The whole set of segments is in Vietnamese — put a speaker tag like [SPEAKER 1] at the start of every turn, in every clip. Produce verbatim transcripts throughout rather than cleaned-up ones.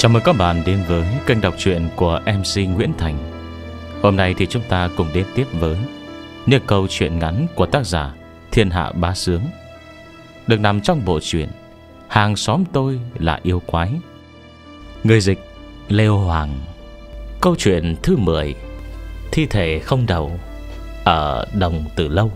[SPEAKER 1] Chào mừng các bạn đến với kênh đọc truyện của em xê Nguyễn Thành. Hôm nay thì chúng ta cùng đến tiếp với những câu chuyện ngắn của tác giả Thiên Hạ Bá Sướng, được nằm trong bộ truyện Hàng xóm tôi là yêu quái. Người dịch Lêu Hoàng. Câu chuyện thứ mười: Thi thể không đầu ở Đồng Từ Lâu.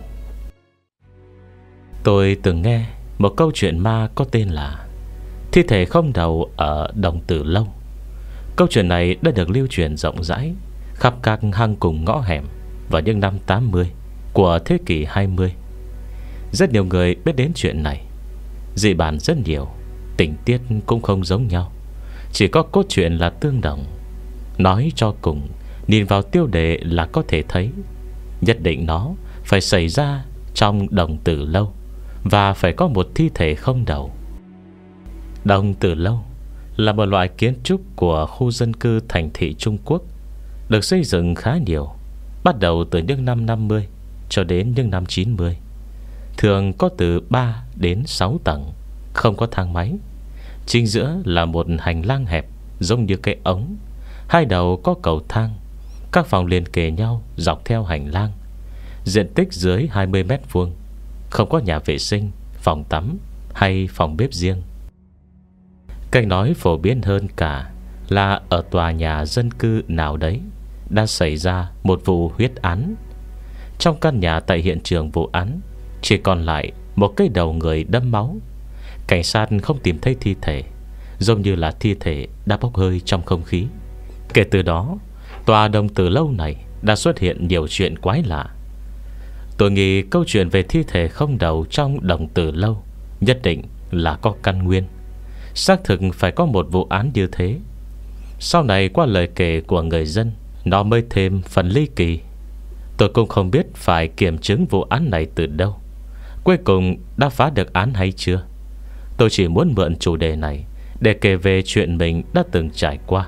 [SPEAKER 1] Tôi từng nghe một câu chuyện ma có tên là Thi thể không đầu ở Đồng Từ Lâu. Câu chuyện này đã được lưu truyền rộng rãi khắp các hang cùng ngõ hẻm vào những năm tám mươi của thế kỷ hai mươi. Rất nhiều người biết đến chuyện này. Dị bản rất nhiều, tình tiết cũng không giống nhau, chỉ có cốt truyện là tương đồng. Nói cho cùng, nhìn vào tiêu đề là có thể thấy nhất định nó phải xảy ra trong Đồng Từ Lâu, và phải có một thi thể không đầu. Đồng Từ Lâu là một loại kiến trúc của khu dân cư thành thị Trung Quốc, được xây dựng khá nhiều, bắt đầu từ những năm năm mươi cho đến những năm chín mươi. Thường có từ ba đến sáu tầng, không có thang máy. Chính giữa là một hành lang hẹp giống như cái ống, hai đầu có cầu thang. Các phòng liền kề nhau dọc theo hành lang, diện tích dưới hai mươi mét vuông. Không có nhà vệ sinh, phòng tắm hay phòng bếp riêng. Cách nói phổ biến hơn cả là ở tòa nhà dân cư nào đấy đã xảy ra một vụ huyết án. Trong căn nhà tại hiện trường vụ án chỉ còn lại một cái đầu người đâm máu. Cảnh sát không tìm thấy thi thể, giống như là thi thể đã bốc hơi trong không khí. Kể từ đó, tòa Đồng Từ Lâu này đã xuất hiện nhiều chuyện quái lạ. Tôi nghĩ câu chuyện về thi thể không đầu trong Đồng Từ Lâu nhất định là có căn nguyên. Xác thực phải có một vụ án như thế. Sau này qua lời kể của người dân, nó mới thêm phần ly kỳ. Tôi cũng không biết phải kiểm chứng vụ án này từ đâu, cuối cùng đã phá được án hay chưa. Tôi chỉ muốn mượn chủ đề này để kể về chuyện mình đã từng trải qua.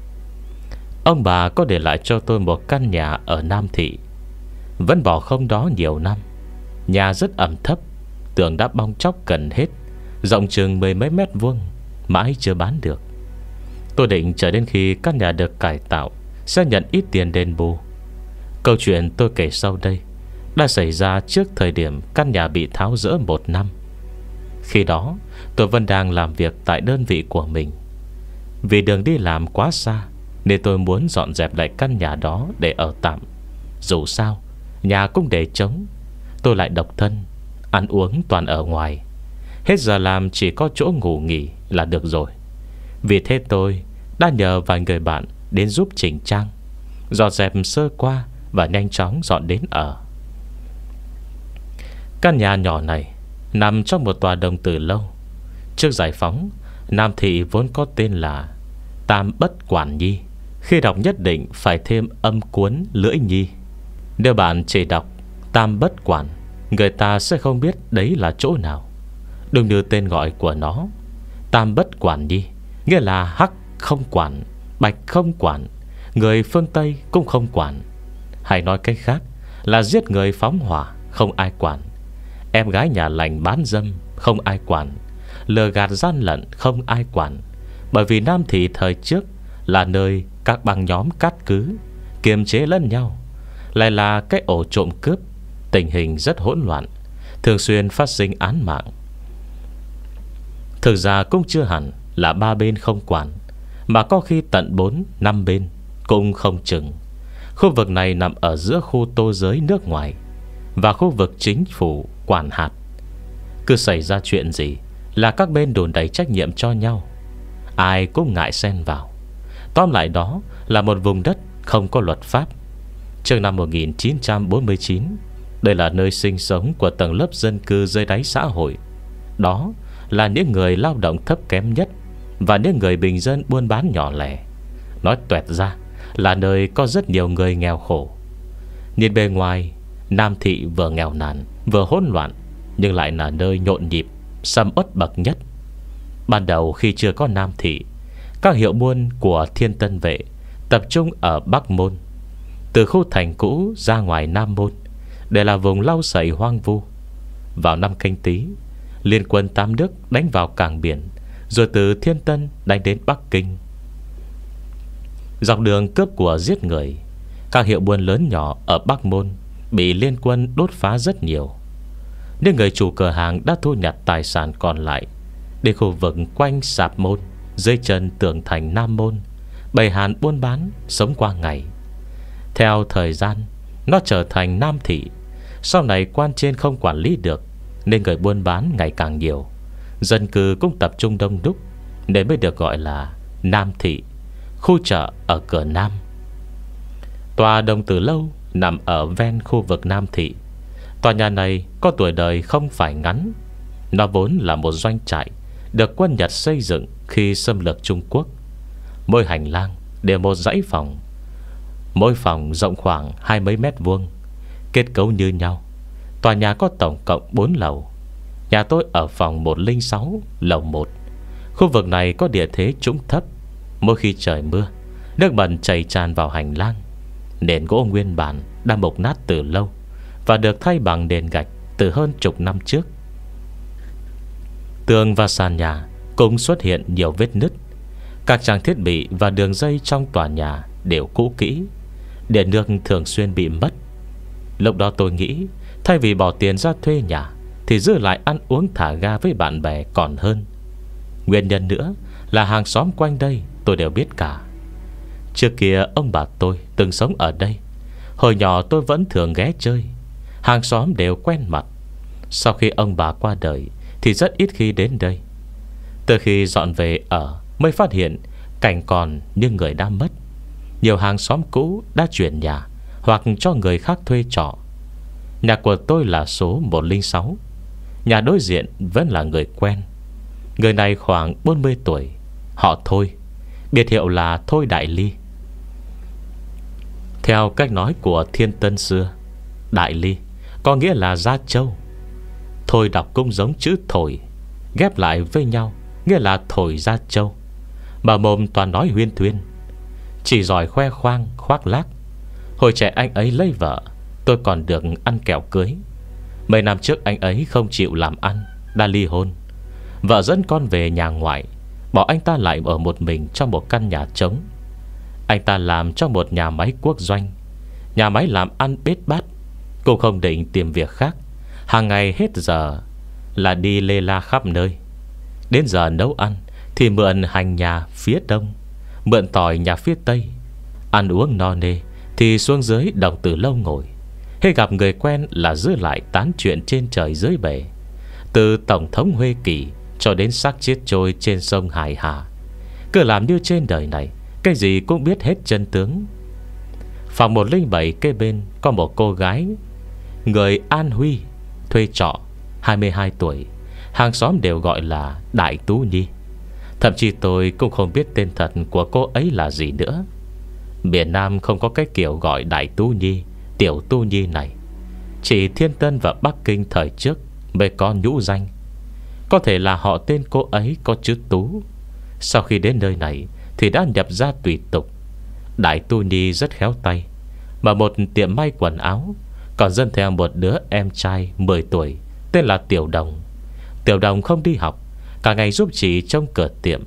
[SPEAKER 1] Ông bà có để lại cho tôi một căn nhà ở Nam Thị, vẫn bỏ không đó nhiều năm. Nhà rất ẩm thấp, tường đã bong tróc gần hết, rộng chừng mười mấy mét vuông, mãi chưa bán được. Tôi định chờ đến khi căn nhà được cải tạo sẽ nhận ít tiền đền bù. Câu chuyện tôi kể sau đây đã xảy ra trước thời điểm căn nhà bị tháo dỡ một năm. Khi đó tôi vẫn đang làm việc tại đơn vị của mình. Vì đường đi làm quá xa nên tôi muốn dọn dẹp lại căn nhà đó để ở tạm. Dù sao nhà cũng để trống, tôi lại độc thân, ăn uống toàn ở ngoài. Hết giờ làm chỉ có chỗ ngủ nghỉ là được rồi. Vì thế tôi đã nhờ vài người bạn đến giúp chỉnh trang, dọn dẹp sơ qua và nhanh chóng dọn đến ở. Căn nhà nhỏ này nằm trong một tòa Đồng Từ Lâu. Trước giải phóng, Nam Thị vốn có tên là Tam Bất Quản Nhi. Khi đọc nhất định phải thêm âm cuốn lưỡi nhi. Nếu bạn chỉ đọc Tam Bất Quản, người ta sẽ không biết đấy là chỗ nào. Đúng như tên gọi của nó, Tam Bất Quản Nhi nghĩa là hắc không quản, bạch không quản, người phương Tây cũng không quản. Hay nói cách khác là giết người phóng hỏa không ai quản, em gái nhà lành bán dâm không ai quản, lừa gạt gian lận không ai quản. Bởi vì Nam Thị thời trước là nơi các băng nhóm cát cứ, kiềm chế lẫn nhau, lại là cái ổ trộm cướp. Tình hình rất hỗn loạn, thường xuyên phát sinh án mạng. Thực ra cũng chưa hẳn là ba bên không quản, mà có khi tận bốn, năm bên cũng không chừng. Khu vực này nằm ở giữa khu tô giới nước ngoài và khu vực chính phủ quản hạt. Cứ xảy ra chuyện gì là các bên đùn đẩy trách nhiệm cho nhau, ai cũng ngại xen vào. Tóm lại đó là một vùng đất không có luật pháp. Trước năm một nghìn chín trăm bốn mươi chín, đây là nơi sinh sống của tầng lớp dân cư dưới đáy xã hội. Đó là những người lao động thấp kém nhất và những người bình dân buôn bán nhỏ lẻ. Nói toẹt ra là nơi có rất nhiều người nghèo khổ. Nhìn bề ngoài, Nam Thị vừa nghèo nàn vừa hỗn loạn, nhưng lại là nơi nhộn nhịp, sầm uất bậc nhất. Ban đầu khi chưa có Nam Thị, các hiệu buôn của Thiên Tân Vệ tập trung ở Bắc Môn. Từ khu thành cũ ra ngoài Nam Môn để là vùng lau sậy hoang vu. Vào năm Canh Tý, liên quân Tam Đức đánh vào cảng biển, rồi từ Thiên Tân đánh đến Bắc Kinh. Dọc đường cướp của giết người, các hiệu buôn lớn nhỏ ở Bắc Môn bị liên quân đốt phá rất nhiều. Những người chủ cửa hàng đã thu nhặt tài sản còn lại đến khu vực quanh Sạp Môn, dưới chân tường thành Nam Môn, bày hàn buôn bán sống qua ngày. Theo thời gian, nó trở thành Nam Thị. Sau này quan trên không quản lý được, nên người buôn bán ngày càng nhiều, dân cư cũng tập trung đông đúc, nên mới được gọi là Nam Thị, khu chợ ở cửa Nam. Tòa Đồng Tử Lâu nằm ở ven khu vực Nam Thị. Tòa nhà này có tuổi đời không phải ngắn. Nó vốn là một doanh trại được quân Nhật xây dựng khi xâm lược Trung Quốc. Mỗi hành lang đều một dãy phòng, mỗi phòng rộng khoảng hai mấy mét vuông, kết cấu như nhau. Tòa nhà có tổng cộng bốn lầu. Nhà tôi ở phòng một không sáu, lầu một. Khu vực này có địa thế trũng thấp. Mỗi khi trời mưa, nước bẩn chảy tràn vào hành lang. Nền gỗ nguyên bản đã mục nát từ lâu và được thay bằng nền gạch từ hơn chục năm trước. Tường và sàn nhà cũng xuất hiện nhiều vết nứt. Các trang thiết bị và đường dây trong tòa nhà đều cũ kỹ, điện nước thường xuyên bị mất. Lúc đó tôi nghĩ, thay vì bỏ tiền ra thuê nhà thì giữ lại ăn uống thả ga với bạn bè còn hơn. Nguyên nhân nữa là hàng xóm quanh đây tôi đều biết cả. Trước kia ông bà tôi từng sống ở đây. Hồi nhỏ tôi vẫn thường ghé chơi. Hàng xóm đều quen mặt. Sau khi ông bà qua đời thì rất ít khi đến đây. Từ khi dọn về ở mới phát hiện cảnh còn như người đã mất. Nhiều hàng xóm cũ đã chuyển nhà hoặc cho người khác thuê trọ. Nhà của tôi là số một không sáu. Nhà đối diện vẫn là người quen. Người này khoảng bốn mươi tuổi, họ Thôi, biệt hiệu là Thôi Đại Ly. Theo cách nói của Thiên Tân xưa, Đại Ly có nghĩa là Gia Châu. Thôi đọc cũng giống chữ thổi, ghép lại với nhau nghĩa là Thổi Gia Châu. Mà mồm toàn nói huyên thuyên, chỉ giỏi khoe khoang khoác lác. Hồi trẻ anh ấy lấy vợ, tôi còn được ăn kẹo cưới. Mấy năm trước anh ấy không chịu làm ăn, đã ly hôn. Vợ dẫn con về nhà ngoại, bỏ anh ta lại ở một mình trong một căn nhà trống. Anh ta làm trong một nhà máy quốc doanh. Nhà máy làm ăn bết bát, cũng không định tìm việc khác. Hàng ngày hết giờ là đi lê la khắp nơi. Đến giờ nấu ăn thì mượn hành nhà phía đông, mượn tỏi nhà phía tây. Ăn uống no nê thì xuống dưới Đồng Tử Lâu ngồi. Hay gặp người quen là giữ lại tán chuyện trên trời dưới bể, từ Tổng thống Huê Kỳ cho đến xác chết trôi trên sông Hải Hà. Cứ làm như trên đời này cái gì cũng biết hết chân tướng. Phòng một không bảy kế bên có một cô gái người An Huy thuê trọ, hai mươi hai tuổi. Hàng xóm đều gọi là Đại Tú Nhi. Thậm chí tôi cũng không biết tên thật của cô ấy là gì nữa. Miền Nam không có cái kiểu gọi Đại Tú Nhi, Tiểu Tu Nhi này. Chỉ Thiên Tân và Bắc Kinh thời trước mới có nhũ danh. Có thể là họ tên cô ấy có chữ Tú. Sau khi đến nơi này thì đã nhập ra tùy tục. Đại Tu Nhi rất khéo tay, mở một tiệm may quần áo, còn dẫn theo một đứa em trai mười tuổi tên là Tiểu Đồng. Tiểu Đồng không đi học, cả ngày giúp chị trong cửa tiệm.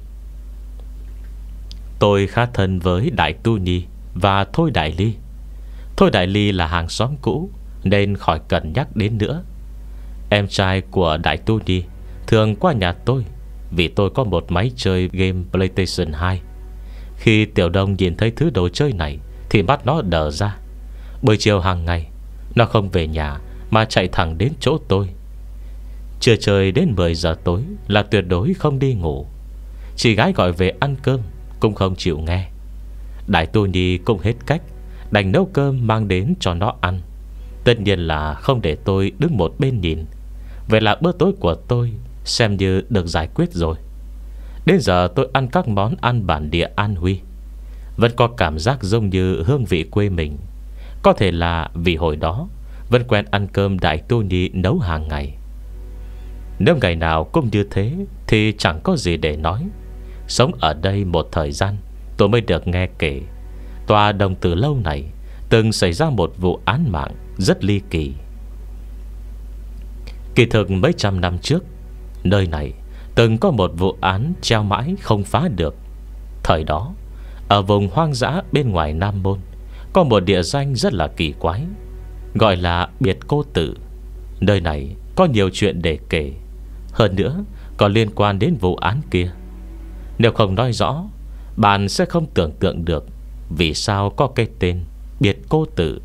[SPEAKER 1] Tôi khá thân với Đại Tu Nhi và Thôi Đại Ly. Thôi Đại Ly là hàng xóm cũ nên khỏi cần nhắc đến nữa. Em trai của Đại Tu Nhi thường qua nhà tôi vì tôi có một máy chơi game PlayStation hai. Khi Tiểu Đông nhìn thấy thứ đồ chơi này thì mắt nó đờ ra. Buổi chiều hàng ngày nó không về nhà mà chạy thẳng đến chỗ tôi. Chưa chơi đến mười giờ tối là tuyệt đối không đi ngủ. Chị gái gọi về ăn cơm cũng không chịu nghe. Đại Tu Nhi cũng hết cách, đành nấu cơm mang đến cho nó ăn. Tất nhiên là không để tôi đứng một bên nhìn. Vậy là bữa tối của tôi xem như được giải quyết rồi. Đến giờ tôi ăn các món ăn bản địa An Huy, vẫn có cảm giác giống như hương vị quê mình. Có thể là vì hồi đó vẫn quen ăn cơm Đại Tu Nhi nấu hàng ngày. Nếu ngày nào cũng như thế thì chẳng có gì để nói. Sống ở đây một thời gian, tôi mới được nghe kể tòa Đồng Tử Lâu này từng xảy ra một vụ án mạng rất ly kỳ. Kỳ thực mấy trăm năm trước, nơi này từng có một vụ án treo mãi không phá được. Thời đó Ở vùng hoang dã bên ngoài Nam Môn có một địa danh rất là kỳ quái, gọi là Biệt Cô Tự. Nơi này có nhiều chuyện để kể, hơn nữa còn liên quan đến vụ án kia. Nếu không nói rõ, bạn sẽ không tưởng tượng được vì sao có cái tên Biệt Cô Tự.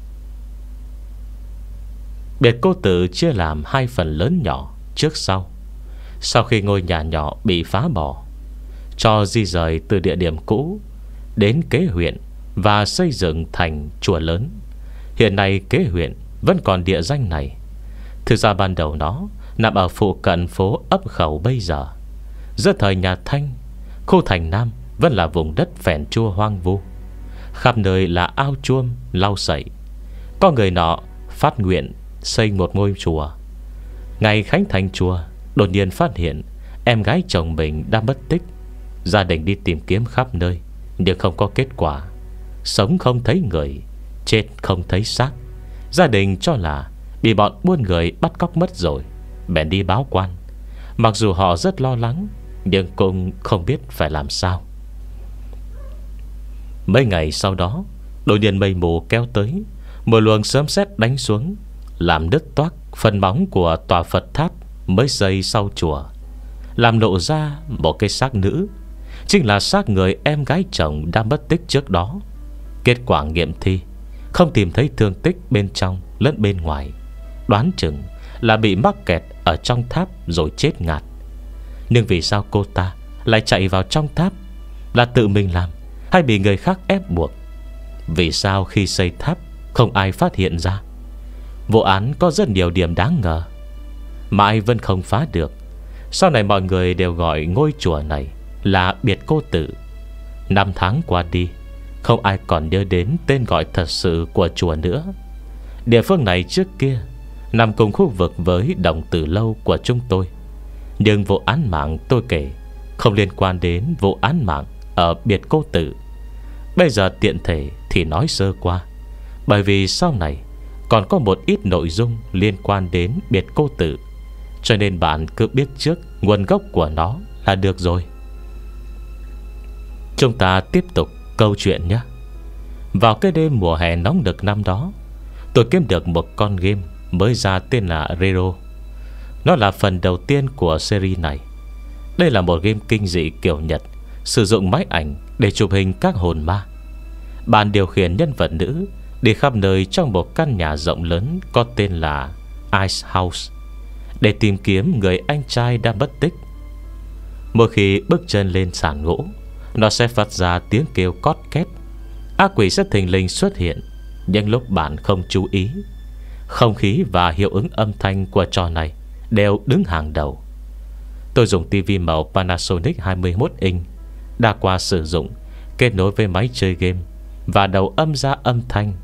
[SPEAKER 1] Biệt Cô Tự chia làm hai phần lớn nhỏ trước sau. Sau khi ngôi nhà nhỏ bị phá bỏ, cho di rời từ địa điểm cũ đến kế huyện và xây dựng thành chùa lớn, hiện nay kế huyện vẫn còn địa danh này. Thực ra ban đầu nó nằm ở phụ cận phố Ấp Khẩu bây giờ. Giữa thời nhà Thanh, khu thành Nam vẫn là vùng đất phèn chua hoang vu, khắp nơi là ao chuông lau sậy. Có người nọ phát nguyện xây một ngôi chùa. Ngày khánh thành chùa, đột nhiên phát hiện em gái chồng mình đã mất tích. Gia đình đi tìm kiếm khắp nơi, nhưng không có kết quả. Sống không thấy người, chết không thấy xác. Gia đình cho là bị bọn buôn người bắt cóc mất rồi, bèn đi báo quan. Mặc dù họ rất lo lắng, nhưng cũng không biết phải làm sao. Mấy ngày sau đó, đột nhiên mây mù kéo tới, một luồng sấm sét đánh xuống, làm đứt toác phần móng của tòa Phật tháp mới xây sau chùa, làm lộ ra một cái xác nữ, chính là xác người em gái chồng đã mất tích trước đó. Kết quả nghiệm thi không tìm thấy thương tích bên trong lẫn bên ngoài, đoán chừng là bị mắc kẹt ở trong tháp rồi chết ngạt. Nhưng vì sao cô ta lại chạy vào trong tháp? Là tự mình làm hay bị người khác ép buộc? Vì sao khi xây tháp không ai phát hiện ra? Vụ án có rất nhiều điểm đáng ngờ, mãi vẫn không phá được. Sau này mọi người đều gọi ngôi chùa này là Biệt Cô Tự. Năm tháng qua đi, không ai còn nhớ đến tên gọi thật sự của chùa nữa. Địa phương này trước kia nằm cùng khu vực với Đồng Tử Lâu của chúng tôi, nhưng vụ án mạng tôi kể không liên quan đến vụ án mạng ở Biệt Cô Tự. Bây giờ tiện thể thì nói sơ qua, bởi vì sau này còn có một ít nội dung liên quan đến Biệt Cô Tự, cho nên bạn cứ biết trước nguồn gốc của nó là được rồi. Chúng ta tiếp tục câu chuyện nhé. Vào cái đêm mùa hè nóng nực năm đó, tôi kiếm được một con game mới ra tên là Rero. Nó là phần đầu tiên của series này. Đây là một game kinh dị kiểu Nhật, sử dụng máy ảnh để chụp hình các hồn ma. Bạn điều khiển nhân vật nữ đi khắp nơi trong một căn nhà rộng lớn có tên là Ice House để tìm kiếm người anh trai đã mất tích. Mỗi khi bước chân lên sàn gỗ, nó sẽ phát ra tiếng kêu cót két. Ác quỷ sẽ thình lình xuất hiện những lúc bạn không chú ý. Không khí và hiệu ứng âm thanh của trò này đều đứng hàng đầu. Tôi dùng tivi màu Panasonic hai mươi mốt inch đa qua sử dụng, kết nối với máy chơi game và đầu âm ra âm thanh,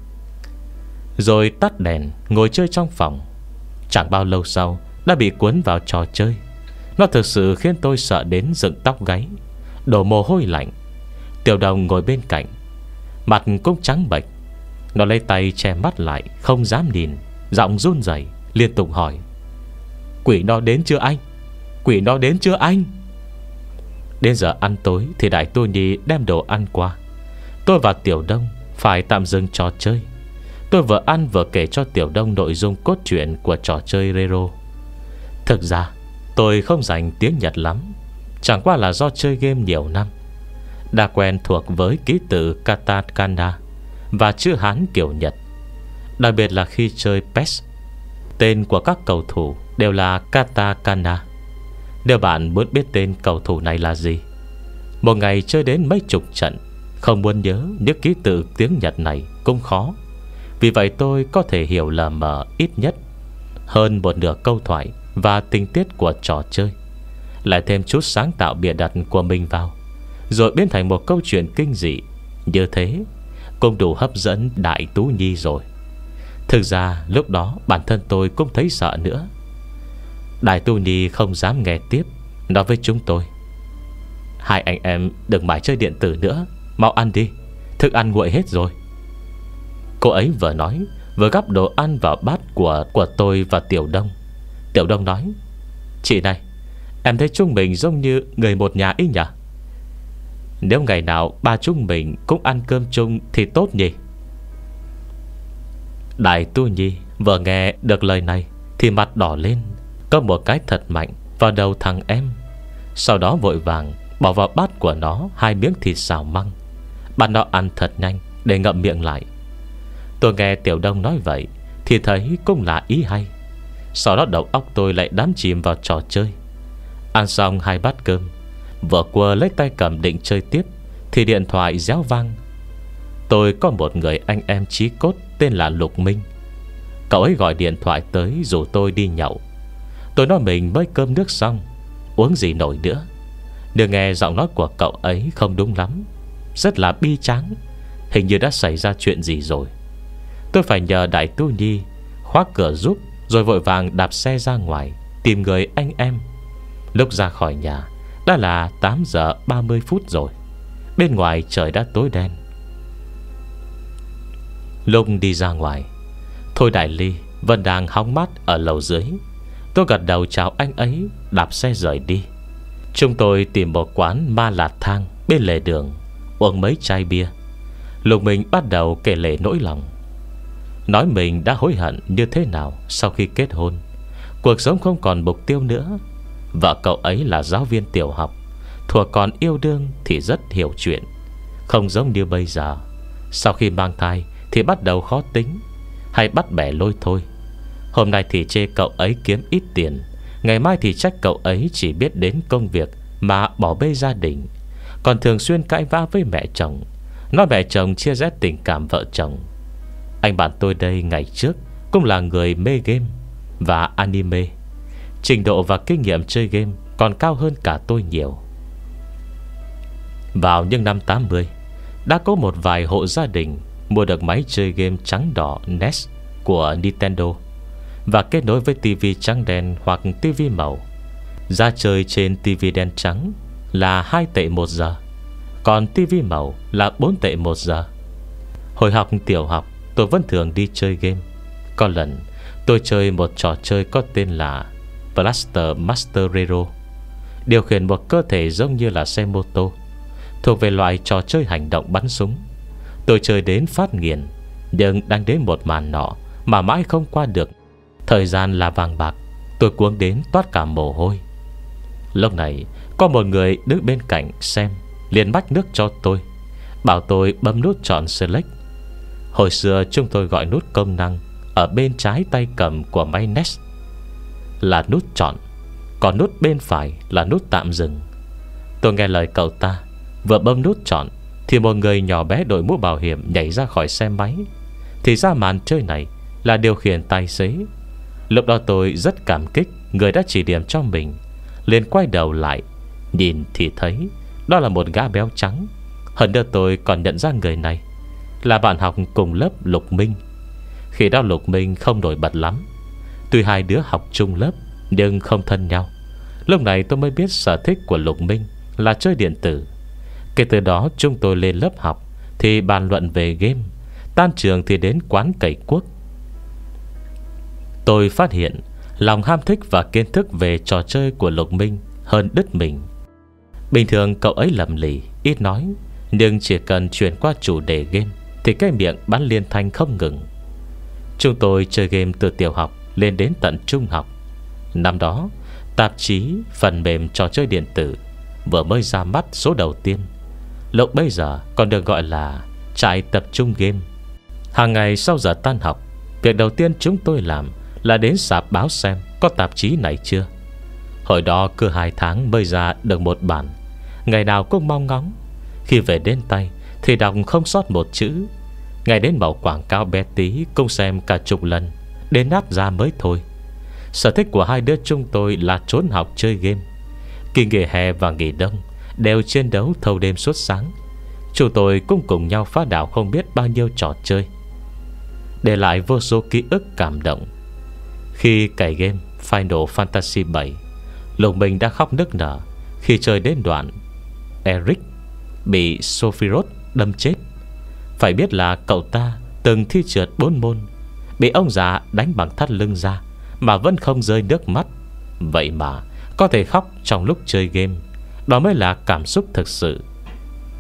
[SPEAKER 1] rồi tắt đèn ngồi chơi trong phòng. Chẳng bao lâu sau đã bị cuốn vào trò chơi. Nó thực sự khiến tôi sợ đến dựng tóc gáy, đổ mồ hôi lạnh. Tiểu Đồng ngồi bên cạnh, mặt cũng trắng bệch. Nó lấy tay che mắt lại, không dám nhìn, giọng run rẩy liên tục hỏi: "Quỷ nó đến chưa anh? Quỷ nó đến chưa anh?" Đến giờ ăn tối thì Đại Tu Nhi đem đồ ăn qua. Tôi và Tiểu Đông phải tạm dừng trò chơi. Tôi vừa ăn vừa kể cho Tiểu Đông nội dung cốt truyện của trò chơi Rero. Thực ra tôi không dành tiếng Nhật lắm, chẳng qua là do chơi game nhiều năm, đã quen thuộc với ký tự katakana và chữ Hán kiểu Nhật. Đặc biệt là khi chơi pê e ét, tên của các cầu thủ đều là katakana. Nếu bạn muốn biết tên cầu thủ này là gì, một ngày chơi đến mấy chục trận, không muốn nhớ những ký tự tiếng Nhật này cũng khó. Vì vậy tôi có thể hiểu lờ mờ ít nhất hơn một nửa câu thoại và tình tiết của trò chơi, lại thêm chút sáng tạo bịa đặt của mình vào, rồi biến thành một câu chuyện kinh dị. Như thế cũng đủ hấp dẫn Đại Tú Nhi rồi. Thực ra lúc đó bản thân tôi cũng thấy sợ nữa. Đại Tu Nhi không dám nghe tiếp, nói với chúng tôi: "Hai anh em đừng mãi chơi điện tử nữa, mau ăn đi, thức ăn nguội hết rồi." Cô ấy vừa nói vừa gắp đồ ăn vào bát của của tôi và Tiểu Đông. Tiểu Đông nói: "Chị này, em thấy chúng mình giống như người một nhà ý nhỉ?" Nếu ngày nào ba chúng mình cũng ăn cơm chung thì tốt nhỉ. Đại Tu Nhi vừa nghe được lời này thì mặt đỏ lên, có một cái thật mạnh vào đầu thằng em. Sau đó vội vàng bỏ vào bát của nó hai miếng thịt xào măng, bắt nó ăn thật nhanh để ngậm miệng lại. Tôi nghe Tiểu Đông nói vậy thì thấy cũng là ý hay. Sau đó đầu óc tôi lại đắm chìm vào trò chơi. Ăn xong hai bát cơm, vừa quơ lấy tay cầm định chơi tiếp thì điện thoại réo vang. Tôi có một người anh em chí cốt tên là Lục Minh. Cậu ấy gọi điện thoại tới rủ tôi đi nhậu. Tôi nói mình mới cơm nước xong, uống gì nổi nữa. Được nghe giọng nói của cậu ấy không đúng lắm, rất là bi tráng. Hình như đã xảy ra chuyện gì rồi. Tôi phải nhờ Đại Tu Nhi khóa cửa giúp, rồi vội vàng đạp xe ra ngoài tìm người anh em. Lúc ra khỏi nhà đã là tám giờ ba mươi phút rồi. Bên ngoài trời đã tối đen. Lúc đi ra ngoài, Thôi Đại Ly vẫn đang hóng mát ở lầu dưới. Tôi gật đầu chào anh ấy, đạp xe rời đi. Chúng tôi tìm một quán ma lạt thang bên lề đường, uống mấy chai bia. Lục Minh bắt đầu kể lể nỗi lòng, nói mình đã hối hận như thế nào sau khi kết hôn. Cuộc sống không còn mục tiêu nữa. Vợ cậu ấy là giáo viên tiểu học, thuở còn yêu đương thì rất hiểu chuyện, không giống như bây giờ. Sau khi mang thai thì bắt đầu khó tính, hay bắt bẻ lôi thôi. Hôm nay thì chê cậu ấy kiếm ít tiền, ngày mai thì trách cậu ấy chỉ biết đến công việc mà bỏ bê gia đình, còn thường xuyên cãi vã với mẹ chồng, nói mẹ chồng chia rẽ tình cảm vợ chồng. Anh bạn tôi đây ngày trước cũng là người mê game và anime, trình độ và kinh nghiệm chơi game còn cao hơn cả tôi nhiều. Vào những năm tám mươi, đã có một vài hộ gia đình mua được máy chơi game trắng đỏ en e ét của Nintendo và kết nối với tivi trắng đen hoặc tivi màu. Giá chơi trên tivi đen trắng là hai tệ một giờ, còn tivi màu là bốn tệ một giờ. Hồi học tiểu học, tôi vẫn thường đi chơi game. Có lần tôi chơi một trò chơi có tên là Blaster Master Hero, điều khiển một cơ thể giống như là xe mô tô, thuộc về loại trò chơi hành động bắn súng. Tôi chơi đến phát nghiền, nhưng đang đến một màn nọ mà mãi không qua được. Thời gian là vàng bạc, tôi cuống đến toát cả mồ hôi. Lúc này có một người đứng bên cạnh xem, liền mách nước cho tôi, bảo tôi bấm nút chọn select. Hồi xưa chúng tôi gọi nút công năng ở bên trái tay cầm của máy en e ét là nút chọn, còn nút bên phải là nút tạm dừng. Tôi nghe lời cậu ta, vừa bấm nút chọn thì một người nhỏ bé đội mũ bảo hiểm nhảy ra khỏi xe máy. Thì ra màn chơi này là điều khiển tài xế. Lúc đó tôi rất cảm kích người đã chỉ điểm cho mình, liền quay đầu lại nhìn thì thấy đó là một gã béo trắng. Hơn nữa tôi còn nhận ra người này là bạn học cùng lớp Lục Minh. Khi đó Lục Minh không nổi bật lắm, tuy hai đứa học chung lớp nhưng không thân nhau. Lúc này tôi mới biết sở thích của Lục Minh là chơi điện tử. Kể từ đó chúng tôi lên lớp học thì bàn luận về game, tan trường thì đến quán cày cuốc. Tôi phát hiện lòng ham thích và kiến thức về trò chơi của Lục Minh hơn đứt mình. Bình thường cậu ấy lầm lì, ít nói, nhưng chỉ cần chuyển qua chủ đề game thì cái miệng bắn liên thanh không ngừng. Chúng tôi chơi game từ tiểu học lên đến tận trung học. Năm đó, tạp chí phần mềm trò chơi điện tử vừa mới ra mắt số đầu tiên. Lúc bây giờ còn được gọi là trại tập trung game. Hàng ngày sau giờ tan học, việc đầu tiên chúng tôi làm là đến sạp báo xem có tạp chí này chưa. Hồi đó cứ hai tháng mới ra được một bản, ngày nào cũng mong ngóng. Khi về đến tay thì đọc không sót một chữ. Ngày đến mẫu quảng cáo bé tí cũng xem cả chục lần, đến nát ra mới thôi. Sở thích của hai đứa chúng tôi là trốn học chơi game. Kỳ nghỉ hè và nghỉ đông đều chiến đấu thâu đêm suốt sáng. Chúng tôi cũng cùng nhau phá đảo không biết bao nhiêu trò chơi, để lại vô số ký ức cảm động. Khi cày game Final Fantasy bảy, Lục Minh đã khóc nức nở khi chơi đến đoạn Eric bị Sephiroth đâm chết. Phải biết là cậu ta từng thi trượt bốn môn, bị ông già đánh bằng thắt lưng ra mà vẫn không rơi nước mắt. Vậy mà có thể khóc trong lúc chơi game, đó mới là cảm xúc thực sự.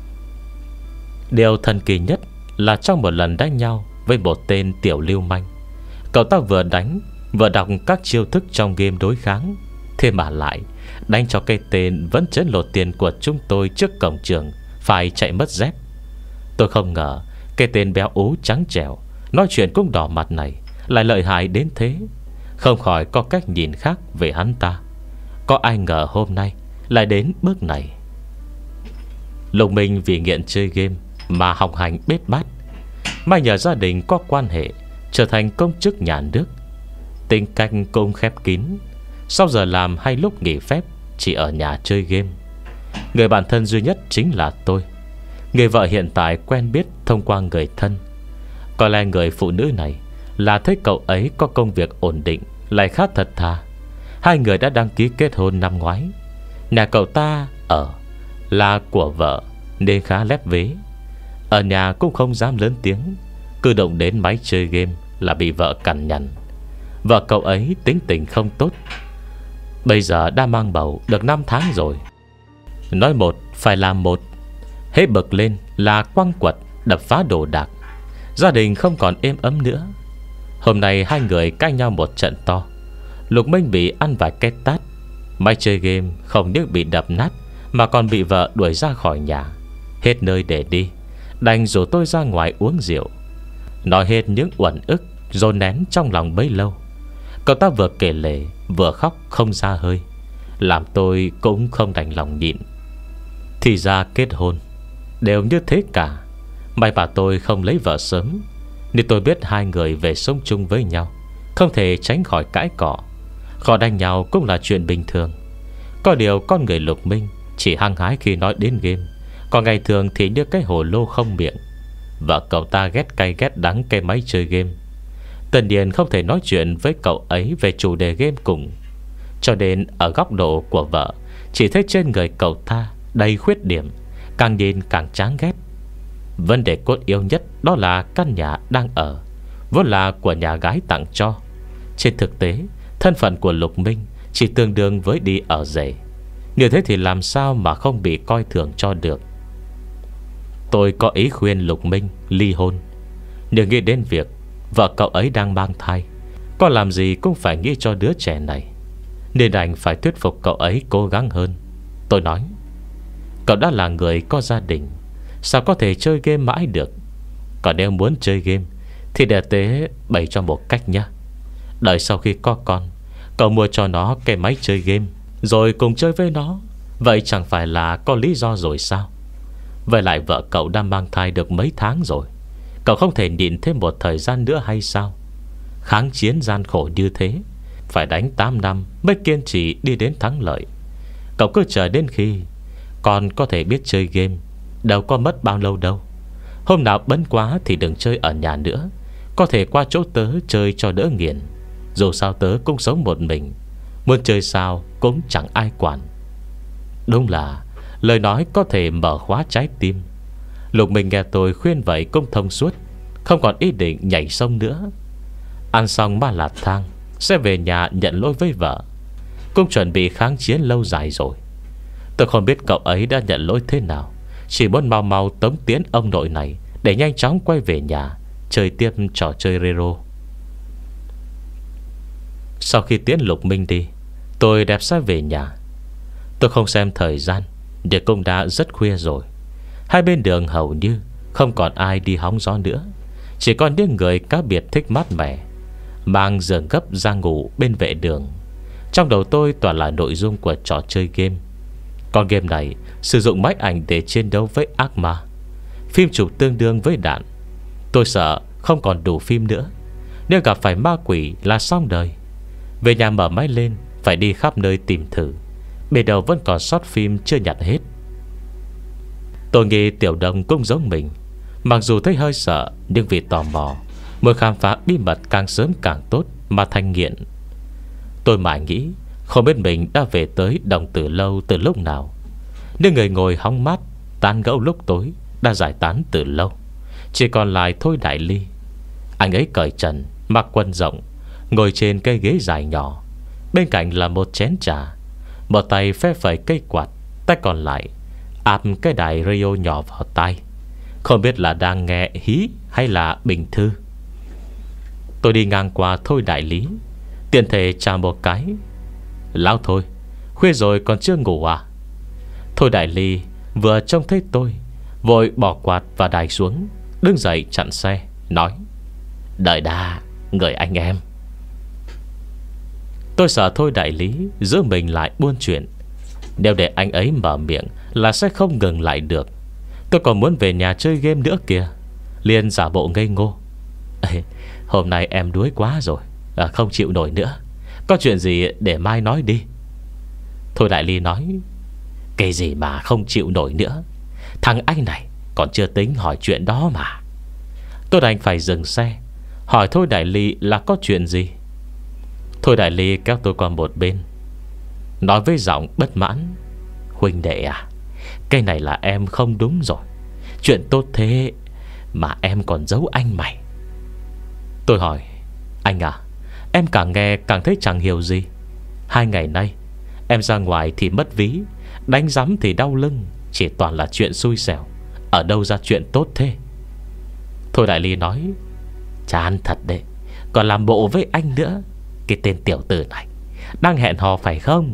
[SPEAKER 1] Điều thần kỳ nhất là trong một lần đánh nhau với một tên tiểu lưu manh, cậu ta vừa đánh vừa đọc các chiêu thức trong game đối kháng. Thế mà lại đánh cho cái tên vẫn chấn lột tiền của chúng tôi trước cổng trường phải chạy mất dép. Tôi không ngờ cái tên béo ú trắng trẻo, nói chuyện cũng đỏ mặt này lại lợi hại đến thế. Không khỏi có cách nhìn khác về hắn ta. Có ai ngờ hôm nay lại đến bước này. Lục Minh vì nghiện chơi game mà học hành bết bát, may nhờ gia đình có quan hệ, trở thành công chức nhà nước. Tính cách cũng khép kín, sau giờ làm hay lúc nghỉ phép chỉ ở nhà chơi game. Người bạn thân duy nhất chính là tôi. Người vợ hiện tại quen biết thông qua người thân. Có lẽ người phụ nữ này là thấy cậu ấy có công việc ổn định, lại khá thật thà. Hai người đã đăng ký kết hôn năm ngoái. Nhà cậu ta ở là của vợ nên khá lép vế. Ở nhà cũng không dám lớn tiếng, cứ động đến máy chơi game là bị vợ cằn nhằn. Vợ cậu ấy tính tình không tốt, bây giờ đã mang bầu được năm tháng rồi. Nói một phải làm một, hết bực lên là quăng quật đập phá đồ đạc. Gia đình không còn êm ấm nữa. Hôm nay hai người cãi nhau một trận to. Lục Minh bị ăn vài cái tát. Máy chơi game không những bị đập nát mà còn bị vợ đuổi ra khỏi nhà, hết nơi để đi, đành rủ tôi ra ngoài uống rượu. Nói hết những uẩn ức dồn nén trong lòng bấy lâu. Cậu ta vừa kể lể vừa khóc không ra hơi, làm tôi cũng không đành lòng nhịn. Thì ra kết hôn đều như thế cả. May mà tôi không lấy vợ sớm, nên tôi biết hai người về sống chung với nhau không thể tránh khỏi cãi cọ. Khỏi đánh nhau cũng là chuyện bình thường. Có điều con người Lục Minh chỉ hăng hái khi nói đến game, còn ngày thường thì như cái hồ lô không miệng. Vợ cậu ta ghét cay ghét đắng cái máy chơi game. Tất nhiên không thể nói chuyện với cậu ấy về chủ đề game cùng, cho nên ở góc độ của vợ, chỉ thấy trên người cậu ta đầy khuyết điểm, càng nhìn càng chán ghét. Vấn đề cốt yếu nhất đó là căn nhà đang ở vốn là của nhà gái tặng cho. Trên thực tế, thân phận của Lục Minh chỉ tương đương với đi ở rể. Như thế thì làm sao mà không bị coi thường cho được. Tôi có ý khuyên Lục Minh ly hôn, nhưng nghĩ đến việc vợ cậu ấy đang mang thai, có làm gì cũng phải nghĩ cho đứa trẻ này, nên đành phải thuyết phục cậu ấy cố gắng hơn. Tôi nói: cậu đã là người có gia đình, sao có thể chơi game mãi được. Còn nếu muốn chơi game thì để tế bày cho một cách nhé. Đợi sau khi có con, cậu mua cho nó cái máy chơi game, rồi cùng chơi với nó. Vậy chẳng phải là có lý do rồi sao? Vậy lại vợ cậu đang mang thai được mấy tháng rồi, cậu không thể nhịn thêm một thời gian nữa hay sao? Kháng chiến gian khổ như thế, phải đánh tám năm mới kiên trì đi đến thắng lợi. Cậu cứ chờ đến khi con có thể biết chơi game, đâu có mất bao lâu đâu. Hôm nào bấn quá thì đừng chơi ở nhà nữa, có thể qua chỗ tớ chơi cho đỡ nghiện. Dù sao tớ cũng sống một mình, muốn chơi sao cũng chẳng ai quản. Đúng là lời nói có thể mở khóa trái tim. Lục Minh nghe tôi khuyên vậy cũng thông suốt, không còn ý định nhảy sông nữa. Ăn xong ma lạt thang, sẽ về nhà nhận lỗi với vợ. Cũng chuẩn bị kháng chiến lâu dài rồi. Tôi không biết cậu ấy đã nhận lỗi thế nào, chỉ muốn mau mau tống tiến ông nội này để nhanh chóng quay về nhà chơi tiếp trò chơi Rero. Sau khi tiến Lục Minh đi, tôi đẹp xe về nhà. Tôi không xem thời gian, để cũng đã rất khuya rồi. Hai bên đường hầu như không còn ai đi hóng gió nữa, chỉ còn những người cá biệt thích mát mẻ, mang giường gấp ra ngủ bên vệ đường. Trong đầu tôi toàn là nội dung của trò chơi game. Con game này sử dụng máy ảnh để chiến đấu với ác ma, phim chụp tương đương với đạn. Tôi sợ không còn đủ phim nữa, nếu gặp phải ma quỷ là xong đời. Về nhà mở máy lên, phải đi khắp nơi tìm thử, bề đầu vẫn còn sót phim chưa nhặt hết. Tôi nghĩ Tiểu Đông cũng giống mình, mặc dù thấy hơi sợ, nhưng vì tò mò, muốn khám phá bí mật càng sớm càng tốt mà thành nghiện. Tôi mãi nghĩ không biết mình đã về tới Đồng Tử Lâu từ lúc nào. Nhưng người ngồi hóng mát tán gẫu lúc tối đã giải tán từ lâu, chỉ còn lại Thôi Đại Ly. Anh ấy cởi trần, mặc quần rộng, ngồi trên cây ghế dài nhỏ. Bên cạnh là một chén trà, một tay phe phẩy cây quạt, tay còn lại áp cái đài radio nhỏ vào tai. Không biết là đang nghe hí hay là bình thư. Tôi đi ngang qua Thôi đại lý, tiện thể chào một cái. Lão Thôi, khuya rồi còn chưa ngủ à? Thôi đại lý vừa trông thấy tôi, vội bỏ quạt và đài xuống, đứng dậy chặn xe, nói: đợi đã, người anh em. Tôi sợ Thôi đại lý giữ mình lại buôn chuyện. Nếu để anh ấy mở miệng là sẽ không ngừng lại được. Tôi còn muốn về nhà chơi game nữa kìa. Liền giả bộ ngây ngô: Ê, hôm nay em đuối quá rồi, à, không chịu nổi nữa. Có chuyện gì để mai nói đi. Thôi đại lý nói: cái gì mà không chịu nổi nữa? Thằng anh này còn chưa tính hỏi chuyện đó mà. Tôi đành phải dừng xe, hỏi Thôi đại lý là có chuyện gì. Thôi đại lý kéo tôi qua một bên, nói với giọng bất mãn: huynh đệ à, cái này là em không đúng rồi. Chuyện tốt thế mà em còn giấu anh mày. Tôi hỏi: anh à, em càng nghe càng thấy chẳng hiểu gì. Hai ngày nay em ra ngoài thì mất ví, đánh rắm thì đau lưng, chỉ toàn là chuyện xui xẻo, ở đâu ra chuyện tốt thế? Thôi đại lý nói: chán thật đấy, còn làm bộ với anh nữa. Cái tên tiểu tử này đang hẹn hò phải không?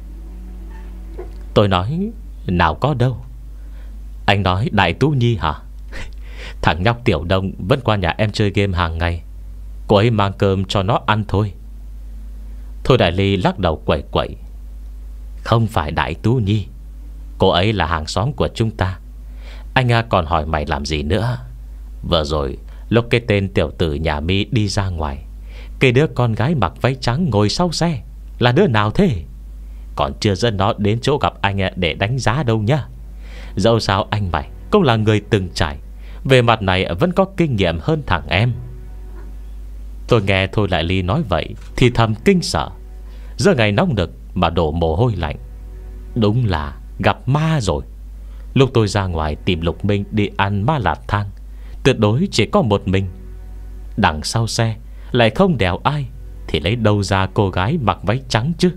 [SPEAKER 1] Tôi nói: nào có đâu. Anh nói Đại Tú Nhi hả? Thằng nhóc Tiểu Đông vẫn qua nhà em chơi game hàng ngày. Cô ấy mang cơm cho nó ăn thôi. Thôi đại lý lắc đầu quẩy quẩy: không phải Đại Tú Nhi, cô ấy là hàng xóm của chúng ta. Anh à, còn hỏi mày làm gì nữa? Vừa rồi lúc cái tên tiểu tử nhà Mi đi ra ngoài, cái đứa con gái mặc váy trắng ngồi sau xe là đứa nào thế? Còn chưa dẫn nó đến chỗ gặp anh để đánh giá đâu nhá. Dẫu sao anh mày cũng là người từng trải, về mặt này vẫn có kinh nghiệm hơn thằng em. Tôi nghe Thôi đại lý nói vậy thì thầm kinh sợ. Giờ ngày nóng nực mà đổ mồ hôi lạnh. Đúng là gặp ma rồi. Lúc tôi ra ngoài tìm Lục Minh đi ăn ma lạt thang, tuyệt đối chỉ có một mình. Đằng sau xe lại không đèo ai, thì lấy đâu ra cô gái mặc váy trắng chứ?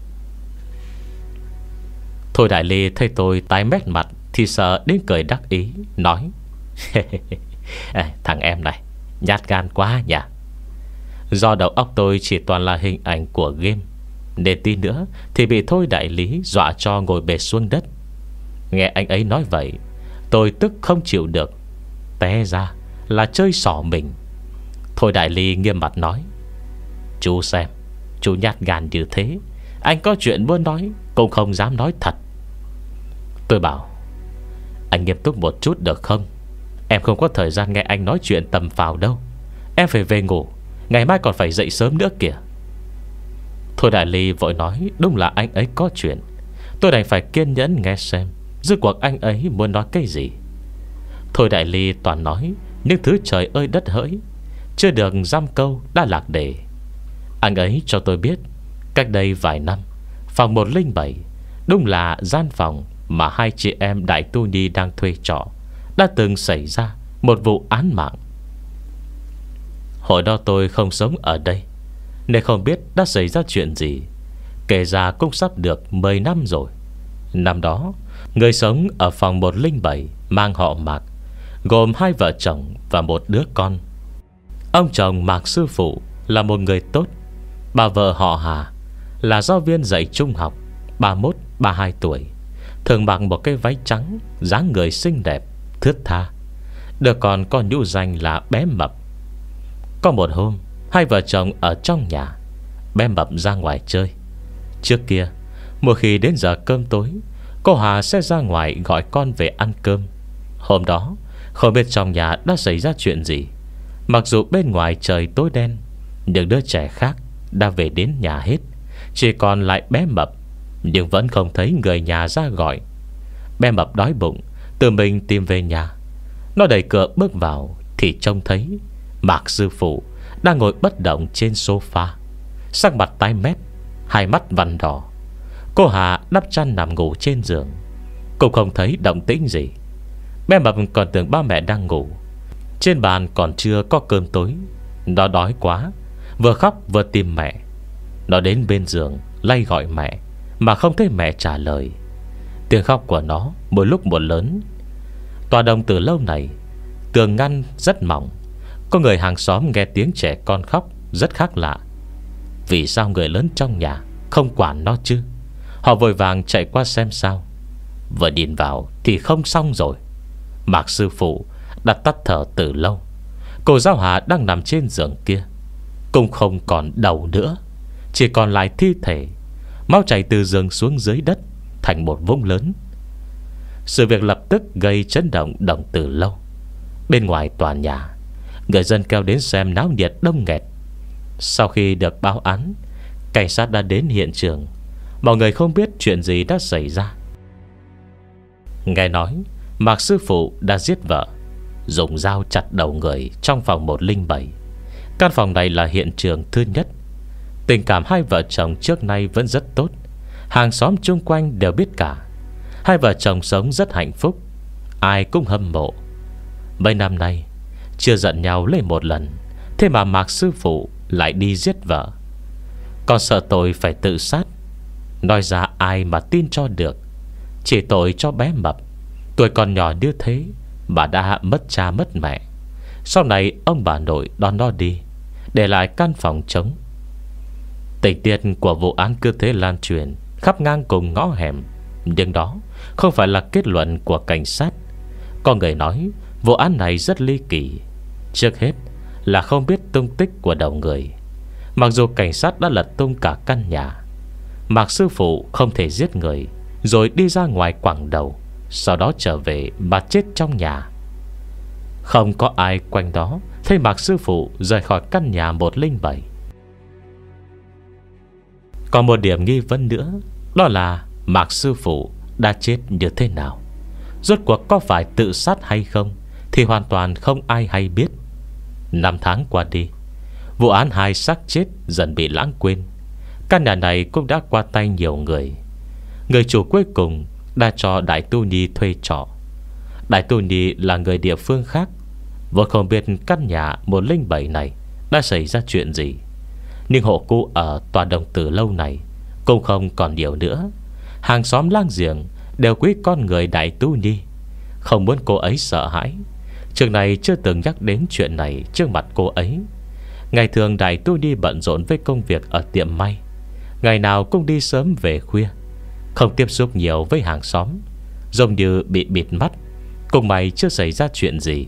[SPEAKER 1] Thôi đại lý thấy tôi tái mét mặt thì sợ đến cười đắc ý, nói: thằng em này nhát gan quá nhỉ. Do đầu óc tôi chỉ toàn là hình ảnh của game, nên tí nữa thì bị Thôi đại lý dọa cho ngồi bệt xuống đất. Nghe anh ấy nói vậy, tôi tức không chịu được, té ra là chơi xỏ mình. Thôi đại lý nghiêm mặt nói: chú xem, chú nhát gan như thế, anh có chuyện muốn nói cũng không dám nói thật. Tôi bảo: anh nghiêm túc một chút được không? Em không có thời gian nghe anh nói chuyện tầm phào đâu. Em phải về ngủ, ngày mai còn phải dậy sớm nữa kìa. Thôi đại lý vội nói đúng là anh ấy có chuyện. Tôi đành phải kiên nhẫn nghe xem rốt cuộc anh ấy muốn nói cái gì. Thôi đại lý toàn nói những thứ trời ơi đất hỡi, chưa được dăm câu đã lạc đề. Anh ấy cho tôi biết cách đây vài năm, phòng một không bảy đúng là gian phòng mà hai chị em Đại Tu Nhi đang thuê trọ đã từng xảy ra một vụ án mạng. Hồi đó tôi không sống ở đây nên không biết đã xảy ra chuyện gì. Kể ra cũng sắp được mười năm rồi. Năm đó, người sống ở phòng một không bảy mang họ Mạc, gồm hai vợ chồng và một đứa con. Ông chồng Mạc sư phụ là một người tốt. Bà vợ họ Hà là giáo viên dạy trung học, ba mươi mốt ba mươi hai tuổi, thường mặc một cái váy trắng, dáng người xinh đẹp, thướt tha. Đứa con có nhũ danh là bé Mập. Có một hôm, hai vợ chồng ở trong nhà, bé Mập ra ngoài chơi. Trước kia, mỗi khi đến giờ cơm tối, cô Hà sẽ ra ngoài gọi con về ăn cơm. Hôm đó, không biết trong nhà đã xảy ra chuyện gì. Mặc dù bên ngoài trời tối đen, những đứa trẻ khác đã về đến nhà hết, chỉ còn lại bé Mập, nhưng vẫn không thấy người nhà ra gọi. Bé Mập đói bụng, tự mình tìm về nhà. Nó đẩy cửa bước vào thì trông thấy Mạc sư phụ đang ngồi bất động trên sofa, sắc mặt tái mét, hai mắt vằn đỏ. Cô Hà đắp chăn nằm ngủ trên giường, cũng không thấy động tĩnh gì. Bé Mập còn tưởng ba mẹ đang ngủ. Trên bàn còn chưa có cơm tối. Nó đói quá, vừa khóc vừa tìm mẹ. Nó đến bên giường lay gọi mẹ, mà không thấy mẹ trả lời. Tiếng khóc của nó một lúc một lớn. Tòa đồng từ lâu này Tường ngăn rất mỏng. Có người hàng xóm nghe tiếng trẻ con khóc rất khác lạ. Vì sao người lớn trong nhà không quản nó chứ? Họ vội vàng chạy qua xem sao. Vừa nhìn vào thì không xong rồi. Mạc sư phụ đã tắt thở từ lâu. Cô giáo Hà đang nằm trên giường kia cũng không còn đầu nữa, chỉ còn lại thi thể. Máu chảy từ giường xuống dưới đất thành một vũng lớn. Sự việc lập tức gây chấn động Đồng Từ Lâu. Bên ngoài tòa nhà, người dân kéo đến xem náo nhiệt đông nghẹt. Sau khi được báo án, cảnh sát đã đến hiện trường. Mọi người không biết chuyện gì đã xảy ra. Nghe nói Mạc sư phụ đã giết vợ, dùng dao chặt đầu người trong phòng một không bảy. Căn phòng này là hiện trường thứ nhất. Tình cảm hai vợ chồng trước nay vẫn rất tốt. Hàng xóm chung quanh đều biết cả. Hai vợ chồng sống rất hạnh phúc, ai cũng hâm mộ. Mấy năm nay chưa giận nhau lên một lần, thế mà Mạc sư phụ lại đi giết vợ. Còn sợ tôi phải tự sát. Nói ra ai mà tin cho được. Chỉ tội cho bé Mập, tuổi còn nhỏ như thế mà đã mất cha mất mẹ. Sau này ông bà nội đón nó đi, để lại căn phòng trống. Tình tiết của vụ án cứ thế lan truyền khắp ngang cùng ngõ hẻm. Nhưng đó không phải là kết luận của cảnh sát. Có người nói vụ án này rất ly kỳ. Trước hết là không biết tung tích của đầu người. Mặc dù cảnh sát đã lật tung cả căn nhà, Mạc sư phụ không thể giết người rồi đi ra ngoài quẳng đầu, sau đó trở về mà chết trong nhà. Không có ai quanh đó thấy Mạc sư phụ rời khỏi căn nhà một không bảy. Còn một điểm nghi vấn nữa, đó là Mạc sư phụ đã chết như thế nào. Rốt cuộc có phải tự sát hay không thì hoàn toàn không ai hay biết. Năm tháng qua đi, vụ án hai xác chết dần bị lãng quên. Căn nhà này cũng đã qua tay nhiều người. Người chủ cuối cùng đã cho Đại Tu Nhi thuê trọ. Đại Tu Nhi là người địa phương khác, vốn không biết căn nhà một không bảy này đã xảy ra chuyện gì. Nhưng hộ cô ở tòa Đồng Tử Lâu này cũng không còn nhiều nữa. Hàng xóm láng giềng đều quý con người Đại Tu Nhi, không muốn cô ấy sợ hãi. Trường này chưa từng nhắc đến chuyện này trước mặt cô ấy. Ngày thường Đại Tu Nhi bận rộn với công việc ở tiệm may, ngày nào cũng đi sớm về khuya, không tiếp xúc nhiều với hàng xóm, giống như bị bịt mắt. Cùng mày chưa xảy ra chuyện gì.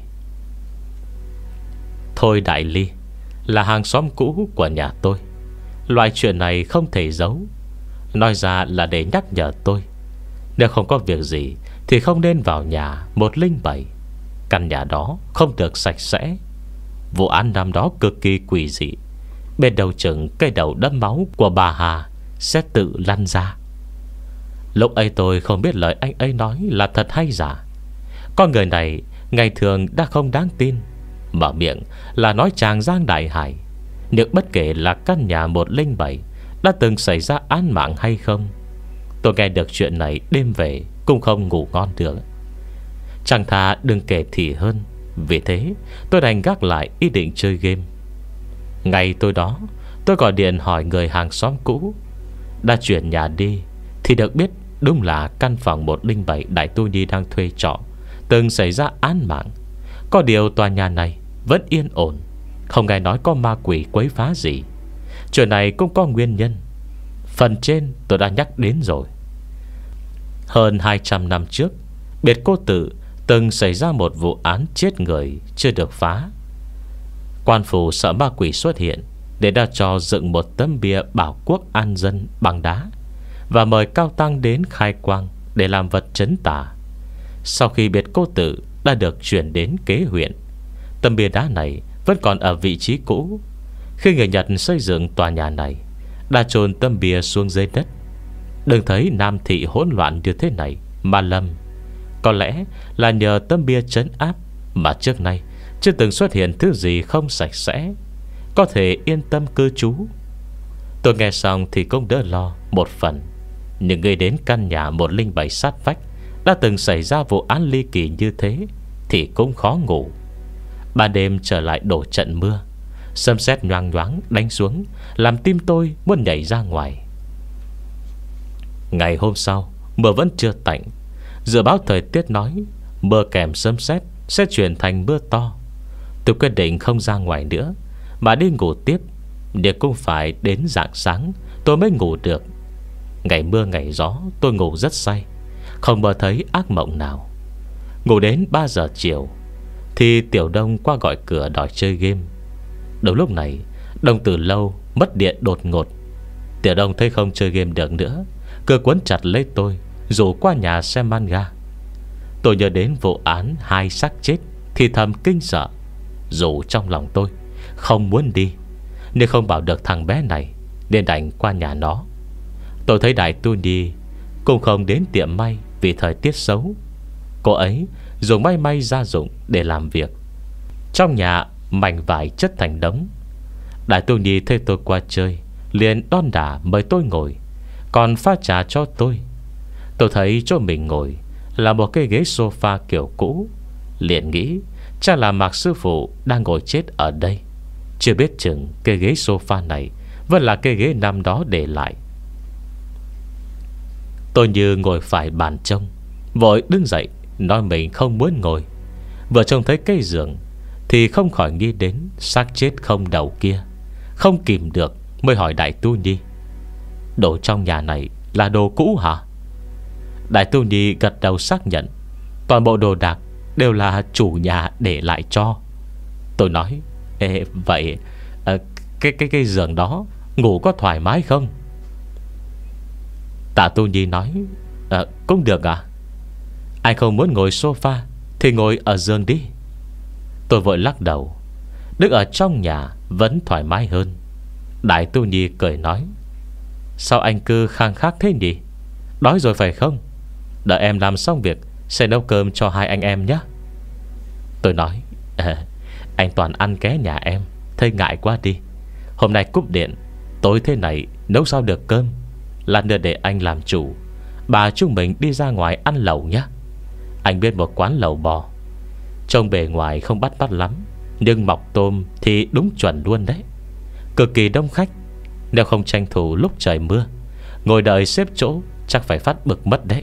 [SPEAKER 1] Thôi Đại Ly là hàng xóm cũ của nhà tôi. Loại chuyện này không thể giấu. Nói ra là để nhắc nhở tôi, nếu không có việc gì thì không nên vào nhà một không bảy. Căn nhà đó không được sạch sẽ. Vụ án năm đó cực kỳ quỷ dị. Bên đầu chừng cây đầu đẫm máu của bà Hà sẽ tự lăn ra. Lúc ấy tôi không biết lời anh ấy nói là thật hay giả. Con người này ngày thường đã không đáng tin, mở miệng là nói Tràng Giang Đại Hải. Nhưng bất kể là căn nhà một không bảy đã từng xảy ra án mạng hay không, tôi nghe được chuyện này đêm về cũng không ngủ ngon được. Chẳng thà đừng kể thì hơn. Vì thế tôi đành gác lại ý định chơi game. Ngày tối đó tôi gọi điện hỏi người hàng xóm cũ đã chuyển nhà đi, thì được biết đúng là căn phòng một không bảy Đại Tu Nhi đang thuê trọ từng xảy ra án mạng. Có điều tòa nhà này vẫn yên ổn, không nghe nói có ma quỷ quấy phá gì. Chuyện này cũng có nguyên nhân. Phần trên tôi đã nhắc đến rồi. Hơn hai trăm năm trước, Biệt Cô Tự từng xảy ra một vụ án chết người chưa được phá. Quan phủ sợ ma quỷ xuất hiện, để đã cho dựng một tấm bia bảo quốc an dân bằng đá, và mời cao tăng đến khai quang để làm vật trấn tà. Sau khi Biệt Cô Tự đã được chuyển đến Kế huyện, tấm bia đá này vẫn còn ở vị trí cũ. Khi người Nhật xây dựng tòa nhà này, đã chôn tấm bia xuống dưới đất. Đừng thấy Nam Thị hỗn loạn như thế này mà lầm. Có lẽ là nhờ tấm bia trấn áp mà trước nay chưa từng xuất hiện thứ gì không sạch sẽ, có thể yên tâm cư trú. Tôi nghe xong thì cũng đỡ lo một phần. Nhưng người đến căn nhà một không bảy sát vách đã từng xảy ra vụ án ly kỳ như thế thì cũng khó ngủ. Ban đêm trở lại đổ trận mưa, sấm sét nhoang nhoáng đánh xuống, làm tim tôi muốn nhảy ra ngoài. Ngày hôm sau mưa vẫn chưa tạnh. Dự báo thời tiết nói mưa kèm sấm sét sẽ chuyển thành mưa to. Tôi quyết định không ra ngoài nữa, mà đi ngủ tiếp. Nhưng cũng phải đến rạng sáng tôi mới ngủ được. Ngày mưa ngày gió tôi ngủ rất say, không mơ thấy ác mộng nào. Ngủ đến ba giờ chiều thì Tiểu Đông qua gọi cửa đòi chơi game. Đúng lúc này Đồng Tử Lâu mất điện đột ngột. Tiểu Đông thấy không chơi game được nữa, cứ quấn chặt lấy tôi, rủ qua nhà xem manga. Tôi nhớ đến vụ án hai xác chết thì thầm kinh sợ, dù trong lòng tôi không muốn đi, nhưng không bảo được thằng bé này, nên đành qua nhà nó. Tôi thấy Đại Tu Nhi cũng không đến tiệm may vì thời tiết xấu. Cô ấy dùng may may gia dụng để làm việc. Trong nhà mảnh vải chất thành đống. Đại Tu Nhi thấy tôi qua chơi, liền đon đả mời tôi ngồi, còn pha trà cho tôi. Tôi thấy chỗ mình ngồi là một cái ghế sofa kiểu cũ, liền nghĩ chắc là Mạc sư phụ đang ngồi chết ở đây. Chưa biết chừng cái ghế sofa này vẫn là cái ghế năm đó để lại. Tôi như ngồi phải bàn trông, vội đứng dậy nói mình không muốn ngồi. Vừa trông thấy cây giường thì không khỏi nghĩ đến xác chết không đầu kia. Không kìm được mới hỏi Đại Tu Nhi: đồ trong nhà này là đồ cũ hả? Đại Tu Nhi gật đầu xác nhận toàn bộ đồ đạc đều là chủ nhà để lại cho. Tôi nói: Ê, vậy à, cái, cái, cái giường đó ngủ có thoải mái không? Tạ Tu Nhi nói: à, cũng được à. Anh không muốn ngồi sofa thì ngồi ở giường đi. Tôi vội lắc đầu: đứng ở trong nhà vẫn thoải mái hơn. Đại Tu Nhi cười nói: sao anh cứ khăng khắc thế nhỉ? Đói rồi phải không? Đợi em làm xong việc sẽ nấu cơm cho hai anh em nhé. Tôi nói: à, anh toàn ăn ké nhà em, thấy ngại quá đi. Hôm nay cúp điện, tối thế này nấu sao được cơm. Lát nữa để anh làm chủ, bà chúng mình đi ra ngoài ăn lẩu nhé. Anh biết một quán lẩu bò, trông bề ngoài không bắt mắt lắm, nhưng mọc tôm thì đúng chuẩn luôn đấy. Cực kỳ đông khách. Nếu không tranh thủ lúc trời mưa, ngồi đợi xếp chỗ chắc phải phát bực mất đấy.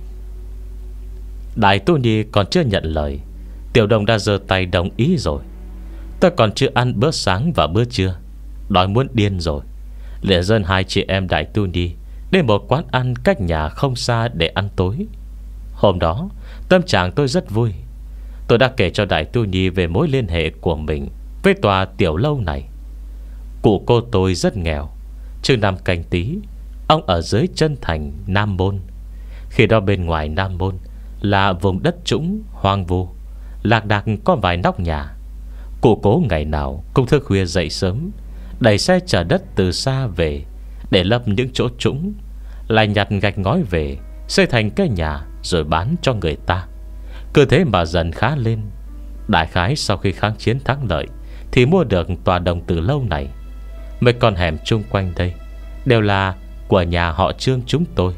[SPEAKER 1] Đại Tu Nhi còn chưa nhận lời, Tiểu Đông đã giơ tay đồng ý rồi. Tôi còn chưa ăn bữa sáng và bữa trưa, đói muốn điên rồi. Liền dẫn hai chị em Đại Tu Nhi đến một quán ăn cách nhà không xa để ăn tối. Hôm đó tâm trạng tôi rất vui. Tôi đã kể cho Đại Tu Nhi về mối liên hệ của mình với tòa tiểu lâu này. Cụ cô tôi rất nghèo. Trước năm Canh Tý, ông ở dưới chân thành Nam Môn. Khi đó bên ngoài Nam Môn là vùng đất trũng hoang vu, lạc đạc có vài nóc nhà. Cụ cố ngày nào cũng thức khuya dậy sớm, đẩy xe chở đất từ xa về để lấp những chỗ trũng, lại nhặt gạch ngói về xây thành cái nhà rồi bán cho người ta. Cứ thế mà dần khá lên. Đại khái sau khi kháng chiến thắng lợi thì mua được tòa Đồng Tử Lâu này. Mấy con hẻm chung quanh đây đều là của nhà họ Trương chúng tôi.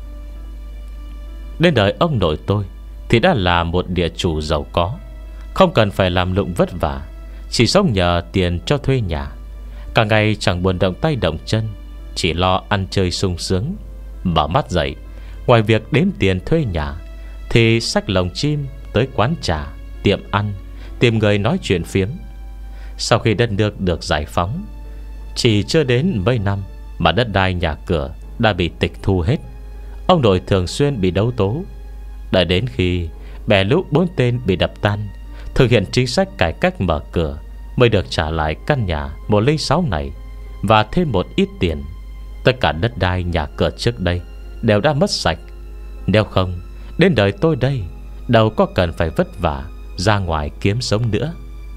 [SPEAKER 1] Đến đời ông nội tôi thì đã là một địa chủ giàu có, không cần phải làm lụng vất vả, chỉ sống nhờ tiền cho thuê nhà. Cả ngày chẳng buồn động tay động chân, chỉ lo ăn chơi sung sướng. Mở mắt dậy, ngoài việc đếm tiền thuê nhà thì xách lồng chim tới quán trà, tiệm ăn, tìm người nói chuyện phiếm. Sau khi đất nước được giải phóng, chỉ chưa đến mấy năm mà đất đai nhà cửa đã bị tịch thu hết. Ông nội thường xuyên bị đấu tố. Đợi đến khi bè lũ bốn tên bị đập tan, thực hiện chính sách cải cách mở cửa, mới được trả lại căn nhà một không sáu này và thêm một ít tiền. Tất cả đất đai nhà cửa trước đây đều đã mất sạch. Nếu không, đến đời tôi đây đâu có cần phải vất vả ra ngoài kiếm sống nữa.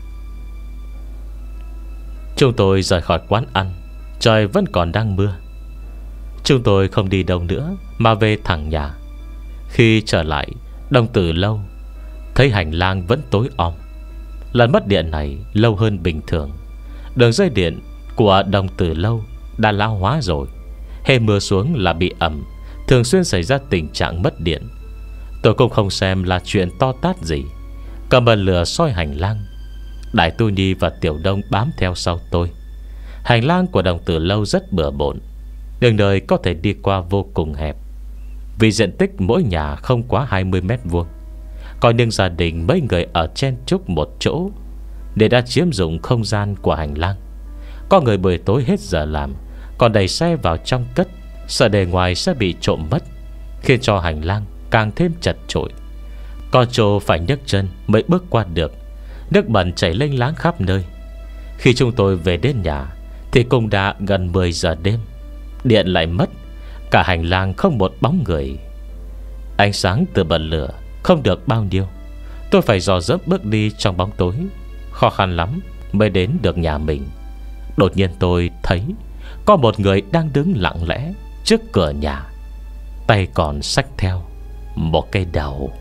[SPEAKER 1] Chúng tôi rời khỏi quán ăn. Trời vẫn còn đang mưa. Chúng tôi không đi đâu nữa mà về thẳng nhà. Khi trở lại Đồng Tử Lâu, thấy hành lang vẫn tối om. Lần mất điện này lâu hơn bình thường. Đường dây điện của Đồng Tử Lâu đã lão hóa rồi. Hễ mưa xuống là bị ẩm, thường xuyên xảy ra tình trạng mất điện. Tôi cũng không xem là chuyện to tát gì, cầm bật lửa soi hành lang. Đại Tu Nhi và Tiểu Đông bám theo sau tôi. Hành lang của Đồng Tử Lâu rất bừa bộn, đường đời có thể đi qua vô cùng hẹp. Vì diện tích mỗi nhà không quá hai mươi mét vuông, Coi nhưng gia đình mấy người ở chen chúc một chỗ để đã chiếm dụng không gian của hành lang. Có người buổi tối hết giờ làm còn đẩy xe vào trong cất, sợ đề ngoài sẽ bị trộm mất, khiến cho hành lang càng thêm chật chội. Có chỗ phải nhấc chân mới bước qua được, nước bẩn chảy lênh láng khắp nơi. Khi chúng tôi về đến nhà thì cũng đã gần mười giờ đêm. Điện lại mất, cả hành lang không một bóng người. Ánh sáng từ bật lửa không được bao nhiêu. Tôi phải dò dẫm bước đi trong bóng tối, khó khăn lắm mới đến được nhà mình. Đột nhiên tôi thấy có một người đang đứng lặng lẽ trước cửa nhà, tay còn xách theo một cây đào.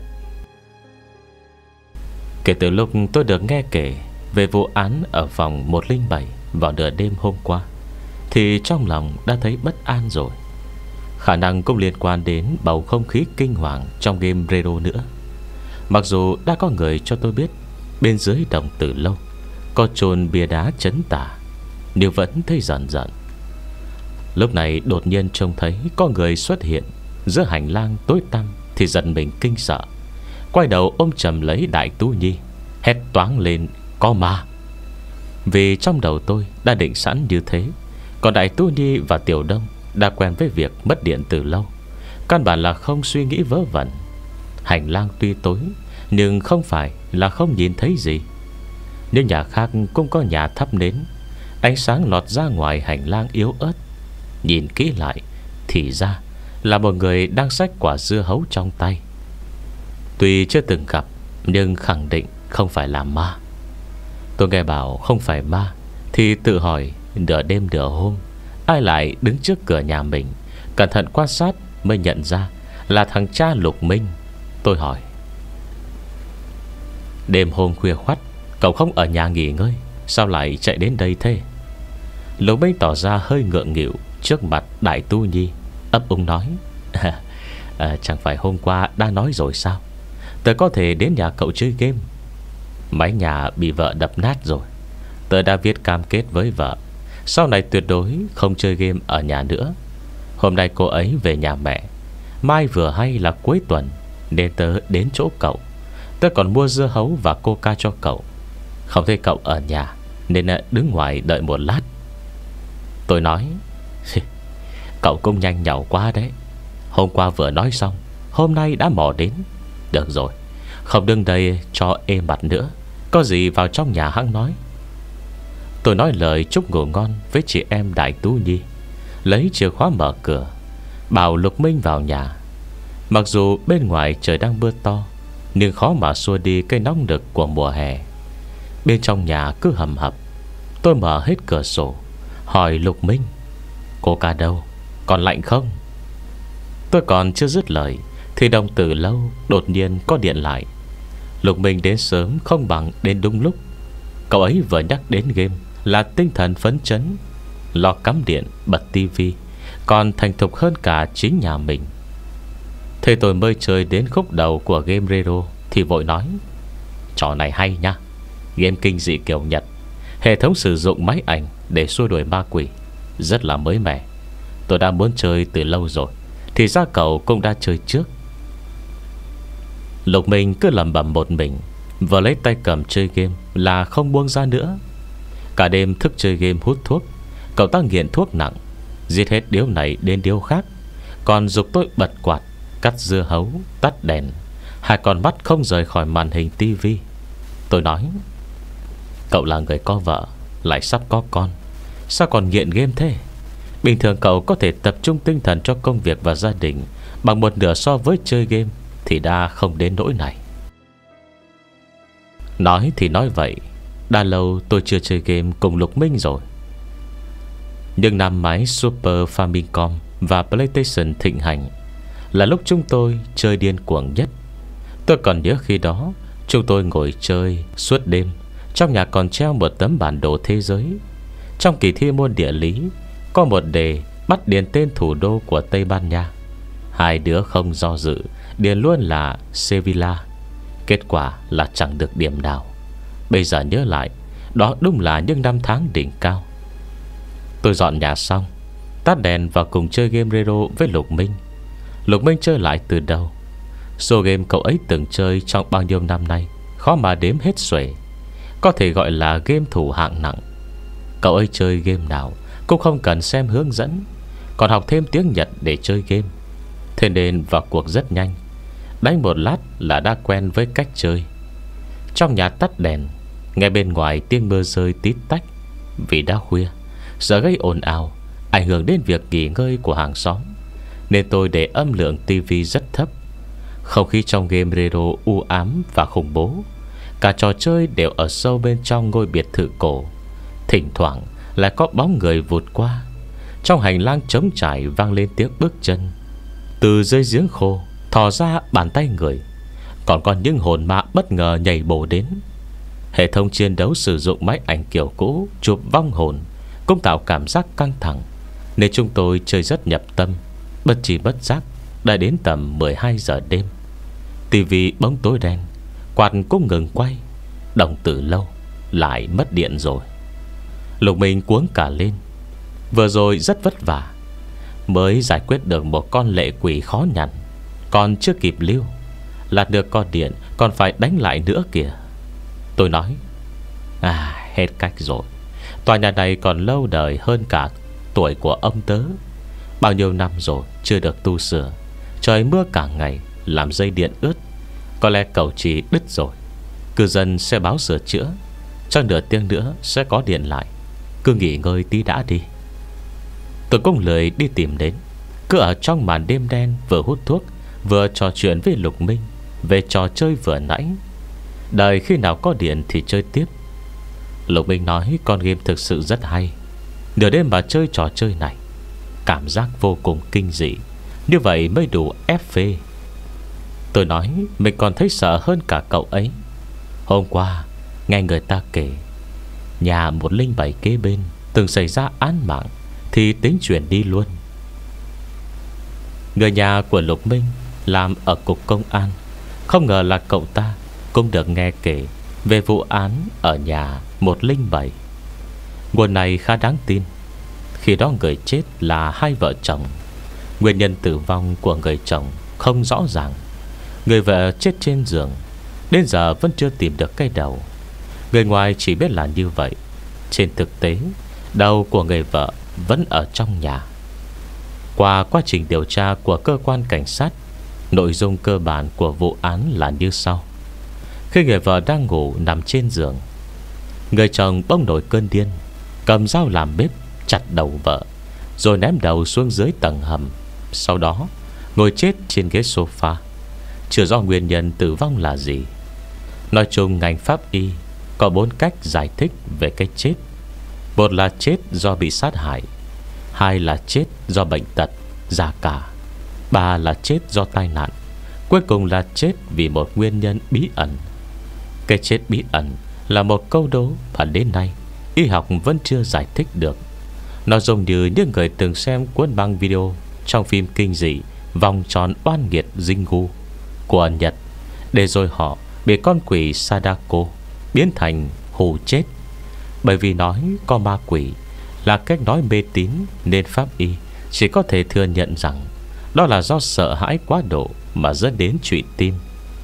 [SPEAKER 1] Kể từ lúc tôi được nghe kể về vụ án ở phòng một không bảy vào nửa đêm hôm qua, thì trong lòng đã thấy bất an rồi. Khả năng cũng liên quan đến bầu không khí kinh hoàng trong game Rero nữa. Mặc dù đã có người cho tôi biết bên dưới đồng Tử Lâu có chôn bia đá trấn tà, nhưng vẫn thấy giận giận. Lúc này đột nhiên trông thấy có người xuất hiện giữa hành lang tối tăm thì giật mình kinh sợ, quay đầu ôm chầm lấy Đại Tú Nhi, hét toáng lên có ma. Vì trong đầu tôi đã định sẵn như thế, còn Đại Tú Nhi và Tiểu Đông đã quen với việc mất điện từ lâu, căn bản là không suy nghĩ vớ vẩn. Hành lang tuy tối nhưng không phải là không nhìn thấy gì. Những nhà khác cũng có nhà thắp nến, ánh sáng lọt ra ngoài hành lang yếu ớt. Nhìn kỹ lại thì ra là một người đang xách quả dưa hấu trong tay. Tuy chưa từng gặp nhưng khẳng định không phải là ma. Tôi nghe bảo không phải ma thì tự hỏi nửa đêm nửa hôm ai lại đứng trước cửa nhà mình. Cẩn thận quan sát mới nhận ra là thằng cha Lục Minh. Tôi hỏi: đêm hôm khuya khoắt cậu không ở nhà nghỉ ngơi, sao lại chạy đến đây thế? Lục Minh tỏ ra hơi ngượng nghịu trước mặt Đại Tu Nhi, ấp úng nói: à, à, chẳng phải hôm qua đã nói rồi sao, tớ có thể đến nhà cậu chơi game. Mái nhà bị vợ đập nát rồi. Tớ đã viết cam kết với vợ sau này tuyệt đối không chơi game ở nhà nữa. Hôm nay cô ấy về nhà mẹ, mai vừa hay là cuối tuần, nên tớ đến chỗ cậu. Tớ còn mua dưa hấu và coca cho cậu. Không thấy cậu ở nhà nên đứng ngoài đợi một lát. Tôi nói: cậu cũng nhanh nhảu quá đấy. Hôm qua vừa nói xong, hôm nay đã mò đến. Được rồi, không đứng đây cho êm mặt nữa, có gì vào trong nhà hẵng nói. Tôi nói lời chúc ngủ ngon với chị em Đại Tú Nhi, lấy chìa khóa mở cửa, bảo Lục Minh vào nhà. Mặc dù bên ngoài trời đang mưa to, nhưng khó mà xua đi cái nóng nực của mùa hè. Bên trong nhà cứ hầm hập. Tôi mở hết cửa sổ, hỏi Lục Minh: cô ca đâu, còn lạnh không? Tôi còn chưa dứt lời thì đồng Tử Lâu đột nhiên có điện lại. Lục Minh đến sớm không bằng đến đúng lúc. Cậu ấy vừa nhắc đến game là tinh thần phấn chấn, lo cắm điện bật tivi, còn thành thục hơn cả chính nhà mình. Thế tôi mới chơi đến khúc đầu của game Rero thì vội nói: trò này hay nha, game kinh dị kiểu Nhật, hệ thống sử dụng máy ảnh để xua đuổi ma quỷ, rất là mới mẻ. Tôi đã muốn chơi từ lâu rồi, thì ra cậu cũng đã chơi trước. Lục Minh cứ lẩm bẩm một mình, vừa lấy tay cầm chơi game là không buông ra nữa. Cả đêm thức chơi game hút thuốc. Cậu ta nghiện thuốc nặng, giết hết điếu này đến điếu khác, còn giục tôi bật quạt, cắt dưa hấu, tắt đèn, hai con mắt không rời khỏi màn hình tivi. Tôi nói: cậu là người có vợ, lại sắp có con, sao còn nghiện game thế? Bình thường cậu có thể tập trung tinh thần cho công việc và gia đình bằng một nửa so với chơi game, thì đã không đến nỗi này. Nói thì nói vậy, đã lâu tôi chưa chơi game cùng Lục Minh rồi. Nhưng năm máy Super Famicom và PlayStation thịnh hành là lúc chúng tôi chơi điên cuồng nhất. Tôi còn nhớ khi đó chúng tôi ngồi chơi suốt đêm. Trong nhà còn treo một tấm bản đồ thế giới. Trong kỳ thi môn địa lý có một đề bắt điền tên thủ đô của Tây Ban Nha. Hai đứa không do dự điền luôn là Sevilla. Kết quả là chẳng được điểm nào. Bây giờ nhớ lại, đó đúng là những năm tháng đỉnh cao. Tôi dọn nhà xong, tắt đèn và cùng chơi game Rero với Lục Minh. Lục Minh chơi lại từ đầu. Số game cậu ấy từng chơi trong bao nhiêu năm nay khó mà đếm hết xuể, có thể gọi là game thủ hạng nặng. Cậu ấy chơi game nào cũng không cần xem hướng dẫn, còn học thêm tiếng Nhật để chơi game. Thế nên vào cuộc rất nhanh, đánh một lát là đã quen với cách chơi. Trong nhà tắt đèn, nghe bên ngoài tiếng mưa rơi tít tách. Vì đã khuya, sợ gây ồn ào, ảnh hưởng đến việc nghỉ ngơi của hàng xóm, nên tôi để âm lượng tivi rất thấp. Không khí trong game retro u ám và khủng bố. Cả trò chơi đều ở sâu bên trong ngôi biệt thự cổ. Thỉnh thoảng lại có bóng người vụt qua. Trong hành lang trống trải vang lên tiếng bước chân. Từ dưới giếng khô thò ra bàn tay người. Còn có những hồn ma bất ngờ nhảy bổ đến. Hệ thống chiến đấu sử dụng máy ảnh kiểu cũ chụp vong hồn cũng tạo cảm giác căng thẳng, nên chúng tôi chơi rất nhập tâm. Bất chi bất giác đã đến tầm mười hai giờ đêm. Tivi bóng tối đen, quạt cũng ngừng quay. Đồng Tử Lâu lại mất điện rồi. Lục Minh cuống cả lên. Vừa rồi rất vất vả mới giải quyết được một con lệ quỷ khó nhằn, còn chưa kịp lưu, lát được con điện còn phải đánh lại nữa kìa. Tôi nói, à, hết cách rồi. Tòa nhà này còn lâu đời hơn cả tuổi của ông tớ. Bao nhiêu năm rồi chưa được tu sửa. Trời mưa cả ngày làm dây điện ướt. Có lẽ cầu trì đứt rồi. Cư dân sẽ báo sửa chữa. Trong nửa tiếng nữa sẽ có điện lại. Cứ nghỉ ngơi tí đã đi. Tôi cũng lười đi tìm đến, cứ ở trong màn đêm đen, vừa hút thuốc vừa trò chuyện với Lục Minh về trò chơi vừa nãy. Đợi khi nào có điện thì chơi tiếp. Lục Minh nói con game thực sự rất hay. Nửa đêm mà chơi trò chơi này, cảm giác vô cùng kinh dị. Như vậy mới đủ ép phê. Tôi nói mình còn thấy sợ hơn cả cậu ấy. Hôm qua nghe người ta kể nhà một linh bảy kế bên từng xảy ra án mạng, thì tính chuyển đi luôn. Người nhà của Lục Minh làm ở cục công an. Không ngờ là cậu ta cũng được nghe kể về vụ án ở nhà một linh bảy. Nguồn này khá đáng tin. Khi đó người chết là hai vợ chồng. Nguyên nhân tử vong của người chồng không rõ ràng. Người vợ chết trên giường, đến giờ vẫn chưa tìm được cái đầu. Người ngoài chỉ biết là như vậy. Trên thực tế, đầu của người vợ vẫn ở trong nhà. Qua quá trình điều tra của cơ quan cảnh sát, nội dung cơ bản của vụ án là như sau. Khi người vợ đang ngủ nằm trên giường, người chồng bỗng nổi cơn điên, cầm dao làm bếp chặt đầu vợ, rồi ném đầu xuống dưới tầng hầm. Sau đó ngồi chết trên ghế sofa. Chưa rõ nguyên nhân tử vong là gì. Nói chung ngành pháp y có bốn cách giải thích về cái chết. Một là chết do bị sát hại, hai là chết do bệnh tật, già cả, ba là chết do tai nạn, cuối cùng là chết vì một nguyên nhân bí ẩn. Cái chết bí ẩn là một câu đố và đến nay y học vẫn chưa giải thích được. Nó giống như những người từng xem cuốn băng video trong phim kinh dị Vòng tròn oan nghiệt Jingu của Nhật, để rồi họ bị con quỷ Sadako biến thành hù chết. Bởi vì nói có ma quỷ là cách nói mê tín, nên pháp y chỉ có thể thừa nhận rằng đó là do sợ hãi quá độ mà dẫn đến trụy tim.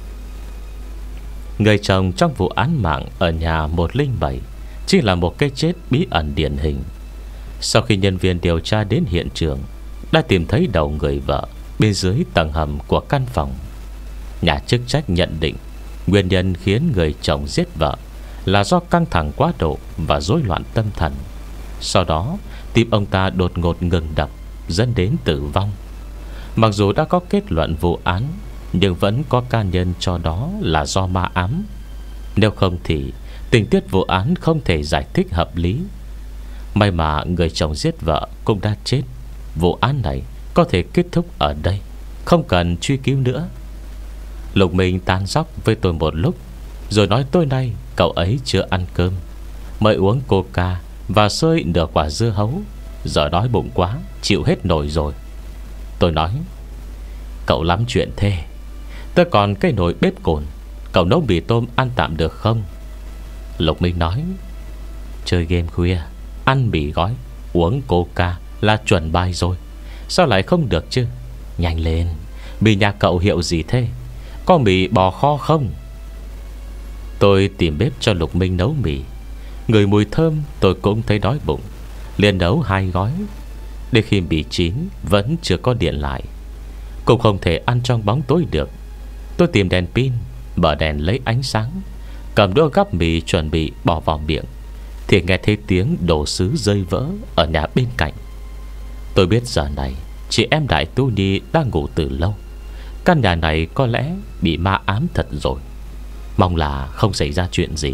[SPEAKER 1] Người chồng trong vụ án mạng ở nhà một linh bảy chỉ là một cái chết bí ẩn điển hình. Sau khi nhân viên điều tra đến hiện trường, đã tìm thấy đầu người vợ bên dưới tầng hầm của căn phòng. Nhà chức trách nhận định nguyên nhân khiến người chồng giết vợ là do căng thẳng quá độ và rối loạn tâm thần. Sau đó tim ông ta đột ngột ngừng đập, dẫn đến tử vong. Mặc dù đã có kết luận vụ án, nhưng vẫn có cá nhân cho đó là do ma ám. Nếu không thì tình tiết vụ án không thể giải thích hợp lý. May mà người chồng giết vợ cũng đã chết. Vụ án này có thể kết thúc ở đây, không cần truy cứu nữa. Lục Minh tán dóc với tôi một lúc, rồi nói tối nay cậu ấy chưa ăn cơm, mới uống coca và xơi nửa quả dưa hấu. Giờ đói bụng quá, chịu hết nổi rồi. Tôi nói, cậu lắm chuyện thế. Tôi còn cái nồi bếp cồn, cậu nấu mì tôm ăn tạm được không? Lục Minh nói, chơi game khuya, ăn mì gói, uống coca là chuẩn bài rồi, sao lại không được chứ? Nhanh lên, mì nhà cậu hiệu gì thế? có mì bò kho không? Tôi tìm bếp cho Lục Minh nấu mì. Người mùi thơm tôi cũng thấy đói bụng, liền nấu hai gói. Đến khi mì chín vẫn chưa có điện lại, cũng không thể ăn trong bóng tối được. Tôi tìm đèn pin, mở đèn lấy ánh sáng, cầm đũa gắp mì chuẩn bị bỏ vào miệng, thì nghe thấy tiếng đồ sứ rơi vỡ ở nhà bên cạnh. Tôi biết giờ này chị em Đại Tu Nhi đang ngủ từ lâu. Căn nhà này có lẽ bị ma ám thật rồi. Mong là không xảy ra chuyện gì.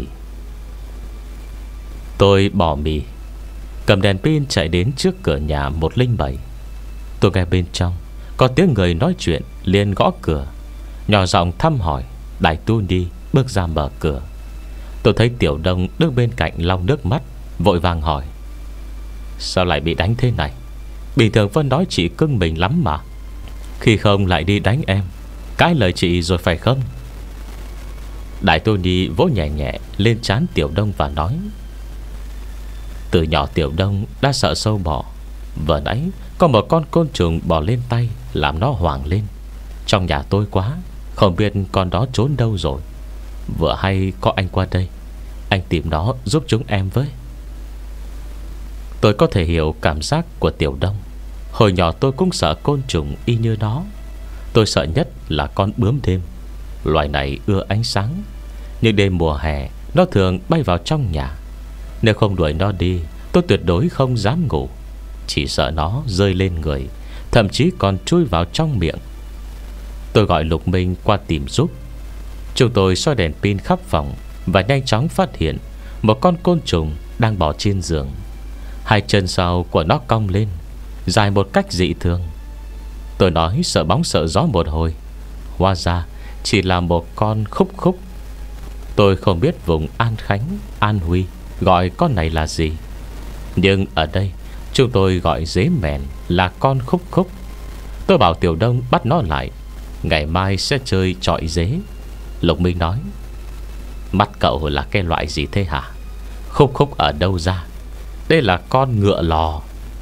[SPEAKER 1] Tôi bỏ mì, cầm đèn pin chạy đến trước cửa nhà một không bảy. Tôi nghe bên trong có tiếng người nói chuyện, liền gõ cửa, nhỏ giọng thăm hỏi. Đại Tu Nhi bước ra mở cửa. Tôi thấy Tiểu Đông đứng bên cạnh lau nước mắt, vội vàng hỏi: sao lại bị đánh thế này? Bình thường Vân nói chị cưng mình lắm mà, khi không lại đi đánh em, cãi lời chị rồi phải không? Đại Tu Nhi vỗ nhẹ nhẹ lên trán Tiểu Đông và nói: từ nhỏ Tiểu Đông đã sợ sâu bọ. Vừa nãy có một con côn trùng bò lên tay, làm nó hoảng lên. Trong nhà tôi quá, không biết con đó trốn đâu rồi. Vừa hay có anh qua đây, anh tìm nó giúp chúng em với. Tôi có thể hiểu cảm giác của Tiểu Đông. Hồi nhỏ tôi cũng sợ côn trùng y như nó. Tôi sợ nhất là con bướm đêm. Loài này ưa ánh sáng, nhưng đêm mùa hè nó thường bay vào trong nhà. Nếu không đuổi nó đi, tôi tuyệt đối không dám ngủ. Chỉ sợ nó rơi lên người, thậm chí còn chui vào trong miệng. Tôi gọi Lục Minh qua tìm giúp. Chúng tôi soi đèn pin khắp phòng và nhanh chóng phát hiện một con côn trùng đang bò trên giường. Hai chân sau của nó cong lên, dài một cách dị thường. Tôi nói sợ bóng sợ gió một hồi, hóa ra chỉ là một con khúc khúc. Tôi không biết vùng An Khánh, An Huy gọi con này là gì, nhưng ở đây chúng tôi gọi dế mèn là con khúc khúc. Tôi bảo Tiểu Đông bắt nó lại, ngày mai sẽ chơi chọi dế. Lục Minh nói: mắt cậu là cái loại gì thế hả? Khúc khúc ở đâu ra? Đây là con ngựa lò.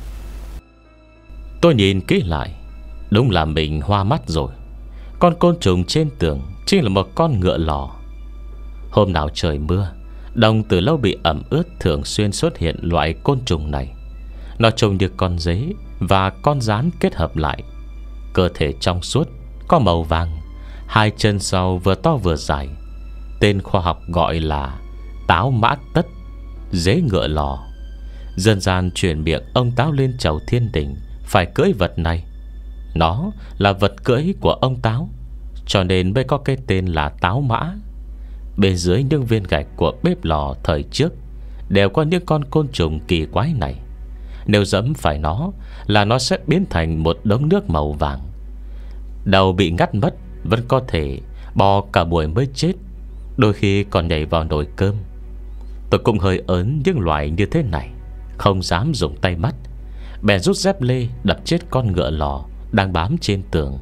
[SPEAKER 1] Tôi nhìn kỹ lại, đúng là mình hoa mắt rồi. Con côn trùng trên tường chính là một con ngựa lò. Hôm nào trời mưa, đồng từ lâu bị ẩm ướt, thường xuyên xuất hiện loại côn trùng này. Nó trông như con dế và con gián kết hợp lại. Cơ thể trong suốt, có màu vàng, hai chân sau vừa to vừa dài. Tên khoa học gọi là táo mã tất, dế ngựa lò. Dân gian truyền miệng ông Táo lên chầu thiên đình phải cưỡi vật này. Nó là vật cưỡi của ông Táo, cho nên mới có cái tên là táo mã. Bên dưới những viên gạch của bếp lò thời trước đều có những con côn trùng kỳ quái này. Nếu dẫm phải nó là nó sẽ biến thành một đống nước màu vàng. Đầu bị ngắt mất vẫn có thể bò cả buổi mới chết, đôi khi còn nhảy vào nồi cơm. Tôi cũng hơi ớn những loại như thế này, không dám dùng tay mắt, bèn rút dép lê đập chết con ngựa lò đang bám trên tường.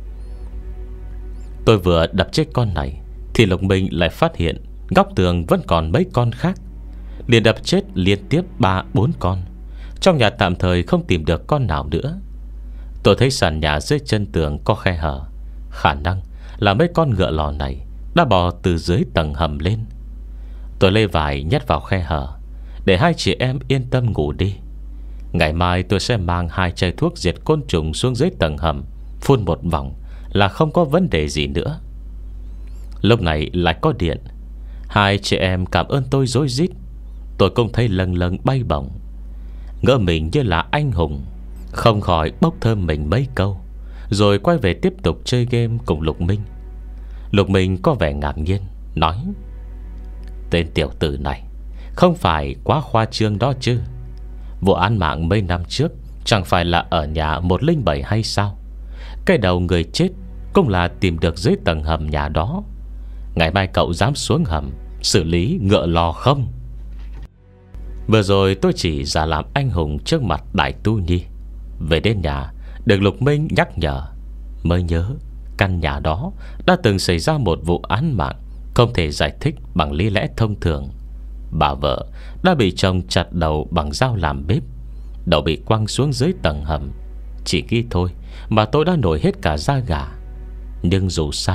[SPEAKER 1] Tôi vừa đập chết con này thì Lục Minh lại phát hiện góc tường vẫn còn mấy con khác, liền đập chết liên tiếp ba bốn con. Trong nhà tạm thời không tìm được con nào nữa. Tôi thấy sàn nhà dưới chân tường có khe hở, khả năng là mấy con ngựa lò này đã bò từ dưới tầng hầm lên. Tôi lê vải nhét vào khe hở để hai chị em yên tâm ngủ đi. Ngày mai tôi sẽ mang hai chai thuốc diệt côn trùng xuống dưới tầng hầm, phun một vòng là không có vấn đề gì nữa. Lúc này lại có điện. Hai chị em cảm ơn tôi rối rít. Tôi cũng thấy lâng lâng bay bổng, ngỡ mình như là anh hùng, không khỏi bốc thơm mình mấy câu, rồi quay về tiếp tục chơi game cùng Lục Minh. Lục Minh có vẻ ngạc nhiên, nói: tên tiểu tử này không phải quá khoa trương đó chứ? Vụ án mạng mấy năm trước chẳng phải là ở nhà một không bảy hay sao? Cái đầu người chết cũng là tìm được dưới tầng hầm nhà đó. Ngày mai cậu dám xuống hầm xử lý ngựa lò không? Vừa rồi tôi chỉ giả làm anh hùng trước mặt Đại Tu Nhi. Về đến nhà được Lục Minh nhắc nhở, mới nhớ căn nhà đó đã từng xảy ra một vụ án mạng không thể giải thích bằng lý lẽ thông thường. Bà vợ đã bị chồng chặt đầu bằng dao làm bếp, đầu bị quăng xuống dưới tầng hầm. Chỉ khi thôi mà tôi đã nổi hết cả da gà. Nhưng dù sao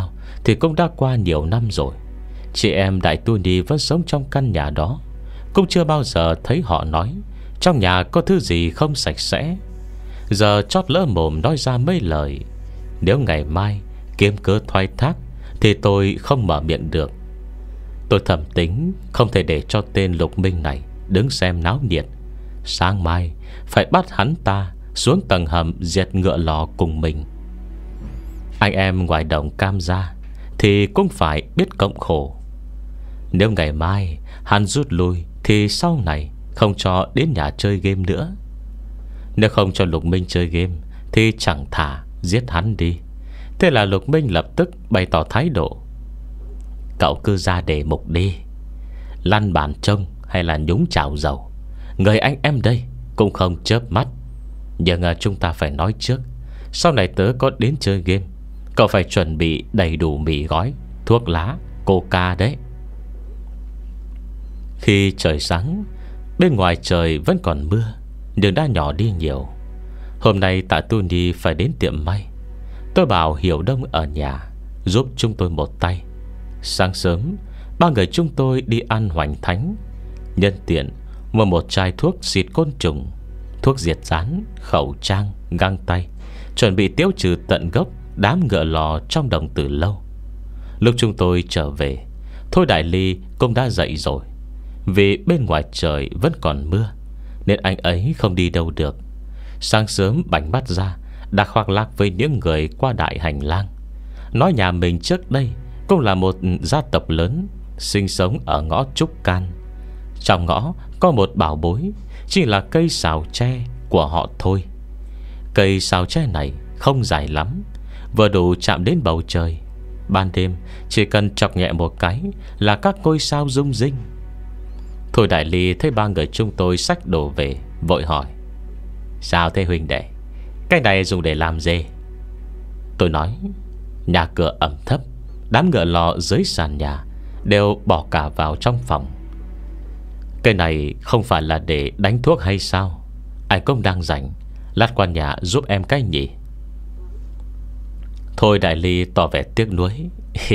[SPEAKER 1] thì cũng đã qua nhiều năm rồi. Chị em Đại Tu Ni vẫn sống trong căn nhà đó, cũng chưa bao giờ thấy họ nói trong nhà có thứ gì không sạch sẽ. Giờ chót lỡ mồm nói ra mấy lời, nếu ngày mai kiếm cớ thoái thác thì tôi không mở miệng được. Tôi thầm tính không thể để cho tên Lục Minh này đứng xem náo nhiệt. Sáng mai phải bắt hắn ta xuống tầng hầm diệt ngựa lò cùng mình. Anh em ngoài đồng Cam gia thì cũng phải biết cộng khổ. Nếu ngày mai hắn rút lui thì sau này không cho đến nhà chơi game nữa. Nếu không cho Lục Minh chơi game thì chẳng thà giết hắn đi. Thế là Lục Minh lập tức bày tỏ thái độ: cậu cứ ra đề mục đi, lăn bàn trông hay là nhúng chảo dầu, người anh em đây cũng không chớp mắt. Nhưng chúng ta phải nói trước, sau này tớ có đến chơi game, cậu phải chuẩn bị đầy đủ mì gói, thuốc lá, coca đấy. Khi trời sáng, bên ngoài trời vẫn còn mưa, nhưng đã nhỏ đi nhiều. Hôm nay Tạ Tu Ni phải đến tiệm may. Tôi bảo Hiểu Đông ở nhà giúp chúng tôi một tay. Sáng sớm, ba người chúng tôi đi ăn hoành thánh, nhân tiện mua một chai thuốc xịt côn trùng, thuốc diệt rán, khẩu trang, găng tay, chuẩn bị tiêu trừ tận gốc đám ngựa lò trong đồng từ lâu. Lúc chúng tôi trở về, Thôi Đại Ly cũng đã dậy rồi. Vì bên ngoài trời vẫn còn mưa nên anh ấy không đi đâu được. Sáng sớm bảnh mắt ra đã khoác lác với những người qua đại hành lang, nói nhà mình trước đây cũng là một gia tộc lớn, sinh sống ở ngõ Trúc Can. Trong ngõ có một bảo bối, chỉ là cây sào tre của họ Thôi. Cây sào tre này không dài lắm, vừa đủ chạm đến bầu trời. Ban đêm chỉ cần chọc nhẹ một cái là các ngôi sao rung rinh. Thôi Đại Ly thấy ba người chúng tôi xách đồ về, vội hỏi: sao thế huynh đệ, cái này dùng để làm gì? Tôi nói: nhà cửa ẩm thấp, đám ngựa lò dưới sàn nhà đều bỏ cả vào trong phòng. Cái này không phải là để đánh thuốc hay sao? Anh cũng đang rảnh, lát qua nhà giúp em cái nhỉ? Thôi Đại Ly tỏ vẻ tiếc nuối: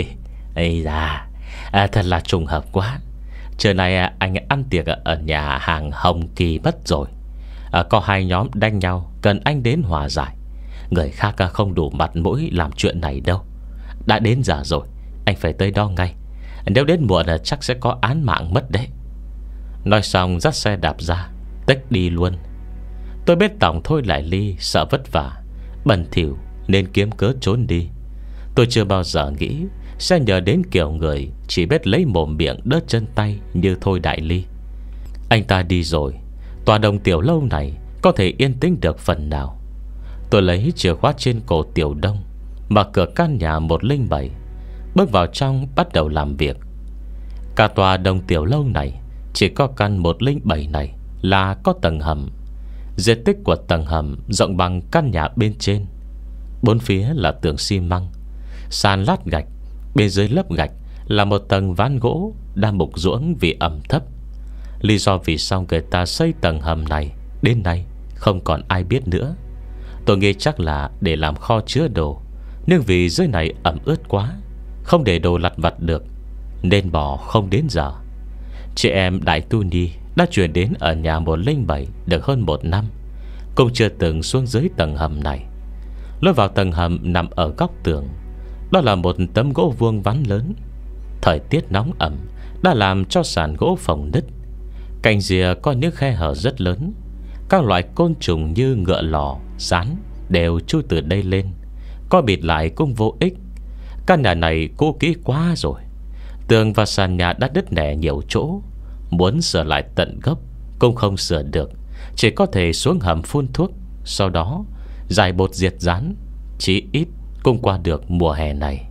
[SPEAKER 1] ây da, à, thật là trùng hợp quá. Trưa nay anh ăn tiệc ở nhà hàng Hồng Kỳ mất rồi. à, Có hai nhóm đánh nhau, cần anh đến hòa giải. Người khác không đủ mặt mũi làm chuyện này đâu. Đã đến giờ rồi, anh phải tới đó ngay. Nếu đến muộn chắc sẽ có án mạng mất đấy. Nói xong dắt xe đạp ra, tếch đi luôn. Tôi biết tổng Thôi Đại Ly sợ vất vả, bẩn thỉu nên kiếm cớ trốn đi. Tôi chưa bao giờ nghĩ sẽ nhờ đến kiểu người chỉ biết lấy mồm miệng đớt chân tay như Thôi Đại Ly. Anh ta đi rồi, tòa đồng tiểu lâu này có thể yên tĩnh được phần nào. Tôi lấy chìa khóa trên cổ Tiểu Đông, mở cửa căn nhà một không bảy, bước vào trong bắt đầu làm việc. Cả tòa đồng tiểu lâu này chỉ có căn một không bảy này là có tầng hầm. Diện tích của tầng hầm rộng bằng căn nhà bên trên. Bốn phía là tường xi măng, sàn lát gạch, bên dưới lớp gạch là một tầng ván gỗ đang mục ruỗng vì ẩm thấp. Lý do vì sao người ta xây tầng hầm này đến nay không còn ai biết nữa. Tôi nghĩ chắc là để làm kho chứa đồ, nhưng vì dưới này ẩm ướt quá, không để đồ lặt vặt được, nên bỏ không đến giờ. Chị em Đại Tu Ni đã chuyển đến ở nhà một không bảy được hơn một năm, cũng chưa từng xuống dưới tầng hầm này. Lối vào tầng hầm nằm ở góc tường. Đó là một tấm gỗ vuông vắn lớn. Thời tiết nóng ẩm đã làm cho sàn gỗ phồng nứt. Cạnh rìa có những khe hở rất lớn. Các loại côn trùng như ngựa lò, rán đều chui từ đây lên. Có bịt lại cũng vô ích. Căn nhà này cũ kỹ quá rồi. Tường và sàn nhà đã đứt nẻ nhiều chỗ. Muốn sửa lại tận gốc cũng không sửa được, chỉ có thể xuống hầm phun thuốc, sau đó giải bột diệt rán, chí ít cũng qua được mùa hè này.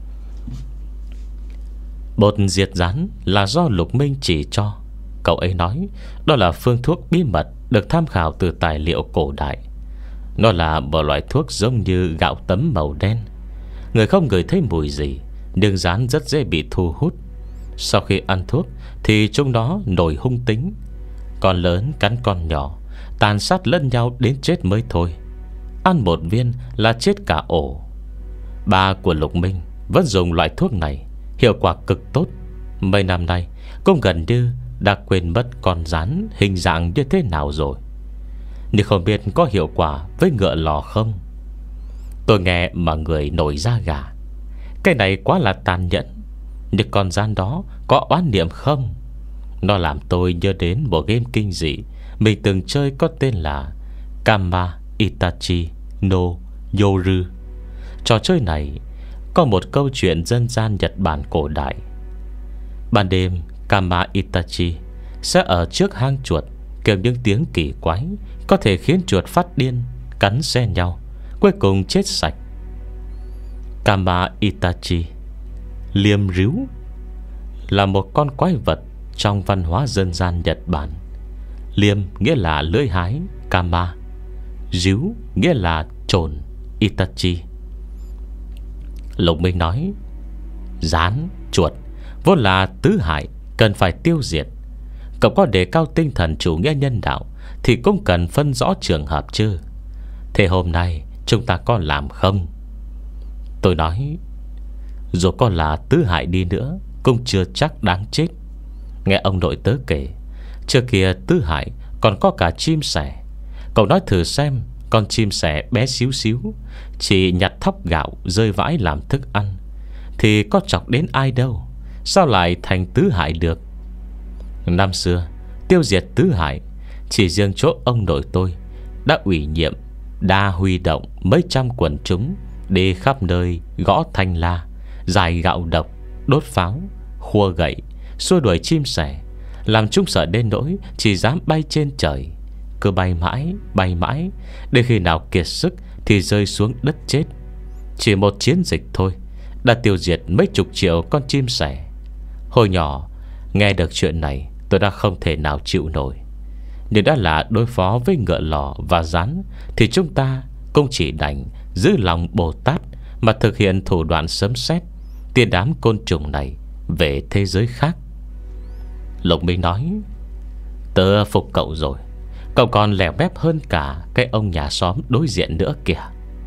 [SPEAKER 1] Bột diệt rán là do Lục Minh chỉ cho. Cậu ấy nói đó là phương thuốc bí mật được tham khảo từ tài liệu cổ đại. Nó là một loại thuốc giống như gạo tấm màu đen. Người không ngửi thấy mùi gì, nhưng rán rất dễ bị thu hút. Sau khi ăn thuốc thì chúng nó nổi hung tính, con lớn cắn con nhỏ, tàn sát lẫn nhau đến chết mới thôi. Ăn một viên là chết cả ổ. Ba của Lục Minh vẫn dùng loại thuốc này, hiệu quả cực tốt. Mấy năm nay cũng gần như đã quên mất con rắn hình dạng như thế nào rồi. Nhưng không biết có hiệu quả với ngựa lò không? Tôi nghe mà người nổi da gà. Cái này quá là tàn nhẫn. Nhưng con rắn đó có oán niệm không? Nó làm tôi nhớ đến một game kinh dị mình từng chơi có tên là Kama Itachi no Yoru. Trò chơi này có một câu chuyện dân gian Nhật Bản cổ đại. Ban đêm, Kama Itachi sẽ ở trước hang chuột kêu những tiếng kỳ quái, có thể khiến chuột phát điên, cắn xé nhau, cuối cùng chết sạch. Kama Itachi, liêm ríu, là một con quái vật trong văn hóa dân gian Nhật Bản. Liêm nghĩa là lưỡi hái, Kama. Ríu nghĩa là trồn, Itachi. Lục Minh nói, rắn, chuột vốn là tứ hại, cần phải tiêu diệt. Cậu có đề cao tinh thần chủ nghĩa nhân đạo thì cũng cần phân rõ trường hợp chứ. Thế hôm nay chúng ta có làm không? Tôi nói, dù có là tứ hại đi nữa cũng chưa chắc đáng chết. Nghe ông nội tớ kể, trước kia tứ hại còn có cả chim sẻ. Cậu nói thử xem, con chim sẻ bé xíu xíu chỉ nhặt thóc gạo rơi vãi làm thức ăn thì có chọc đến ai đâu, sao lại thành tứ hại được? Năm xưa tiêu diệt tứ hại, chỉ riêng chỗ ông nội tôi đã ủy nhiệm, đã huy động mấy trăm quần chúng đi khắp nơi gõ thanh la, giải gạo độc, đốt pháo, khua gậy, xua đuổi chim sẻ, làm chúng sợ đến nỗi chỉ dám bay trên trời. Cứ bay mãi, bay mãi, đến khi nào kiệt sức thì rơi xuống đất chết. Chỉ một chiến dịch thôi đã tiêu diệt mấy chục triệu con chim sẻ. Hồi nhỏ nghe được chuyện này, tôi đã không thể nào chịu nổi. Nhưng đã là đối phó với ngựa lò và rắn thì chúng ta cũng chỉ đành giữ lòng Bồ Tát mà thực hiện thủ đoạn sấm sét tiên đám côn trùng này về thế giới khác. Lục Minh nói, tớ phục cậu rồi. Cậu còn lèo bép hơn cả cái ông nhà xóm đối diện nữa kìa.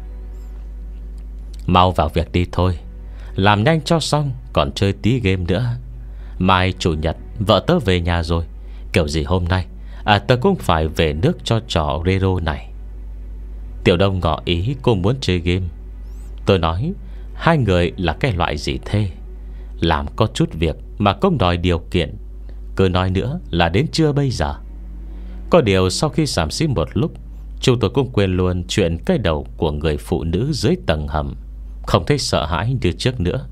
[SPEAKER 1] Mau vào việc đi thôi, làm nhanh cho xong, còn chơi tí game nữa. Mai chủ nhật vợ tớ về nhà rồi. Kiểu gì hôm nay à, tớ cũng phải về nước cho trò Rero này. Tiểu Đông ngỏ ý cô muốn chơi game. Tôi nói, hai người là cái loại gì thế? Làm có chút việc mà cũng đòi điều kiện. Cứ nói nữa là đến trưa bây giờ. Có điều sau khi xàm xí một lúc, chúng tôi cũng quên luôn chuyện cái đầu của người phụ nữ dưới tầng hầm, không thấy sợ hãi như trước nữa.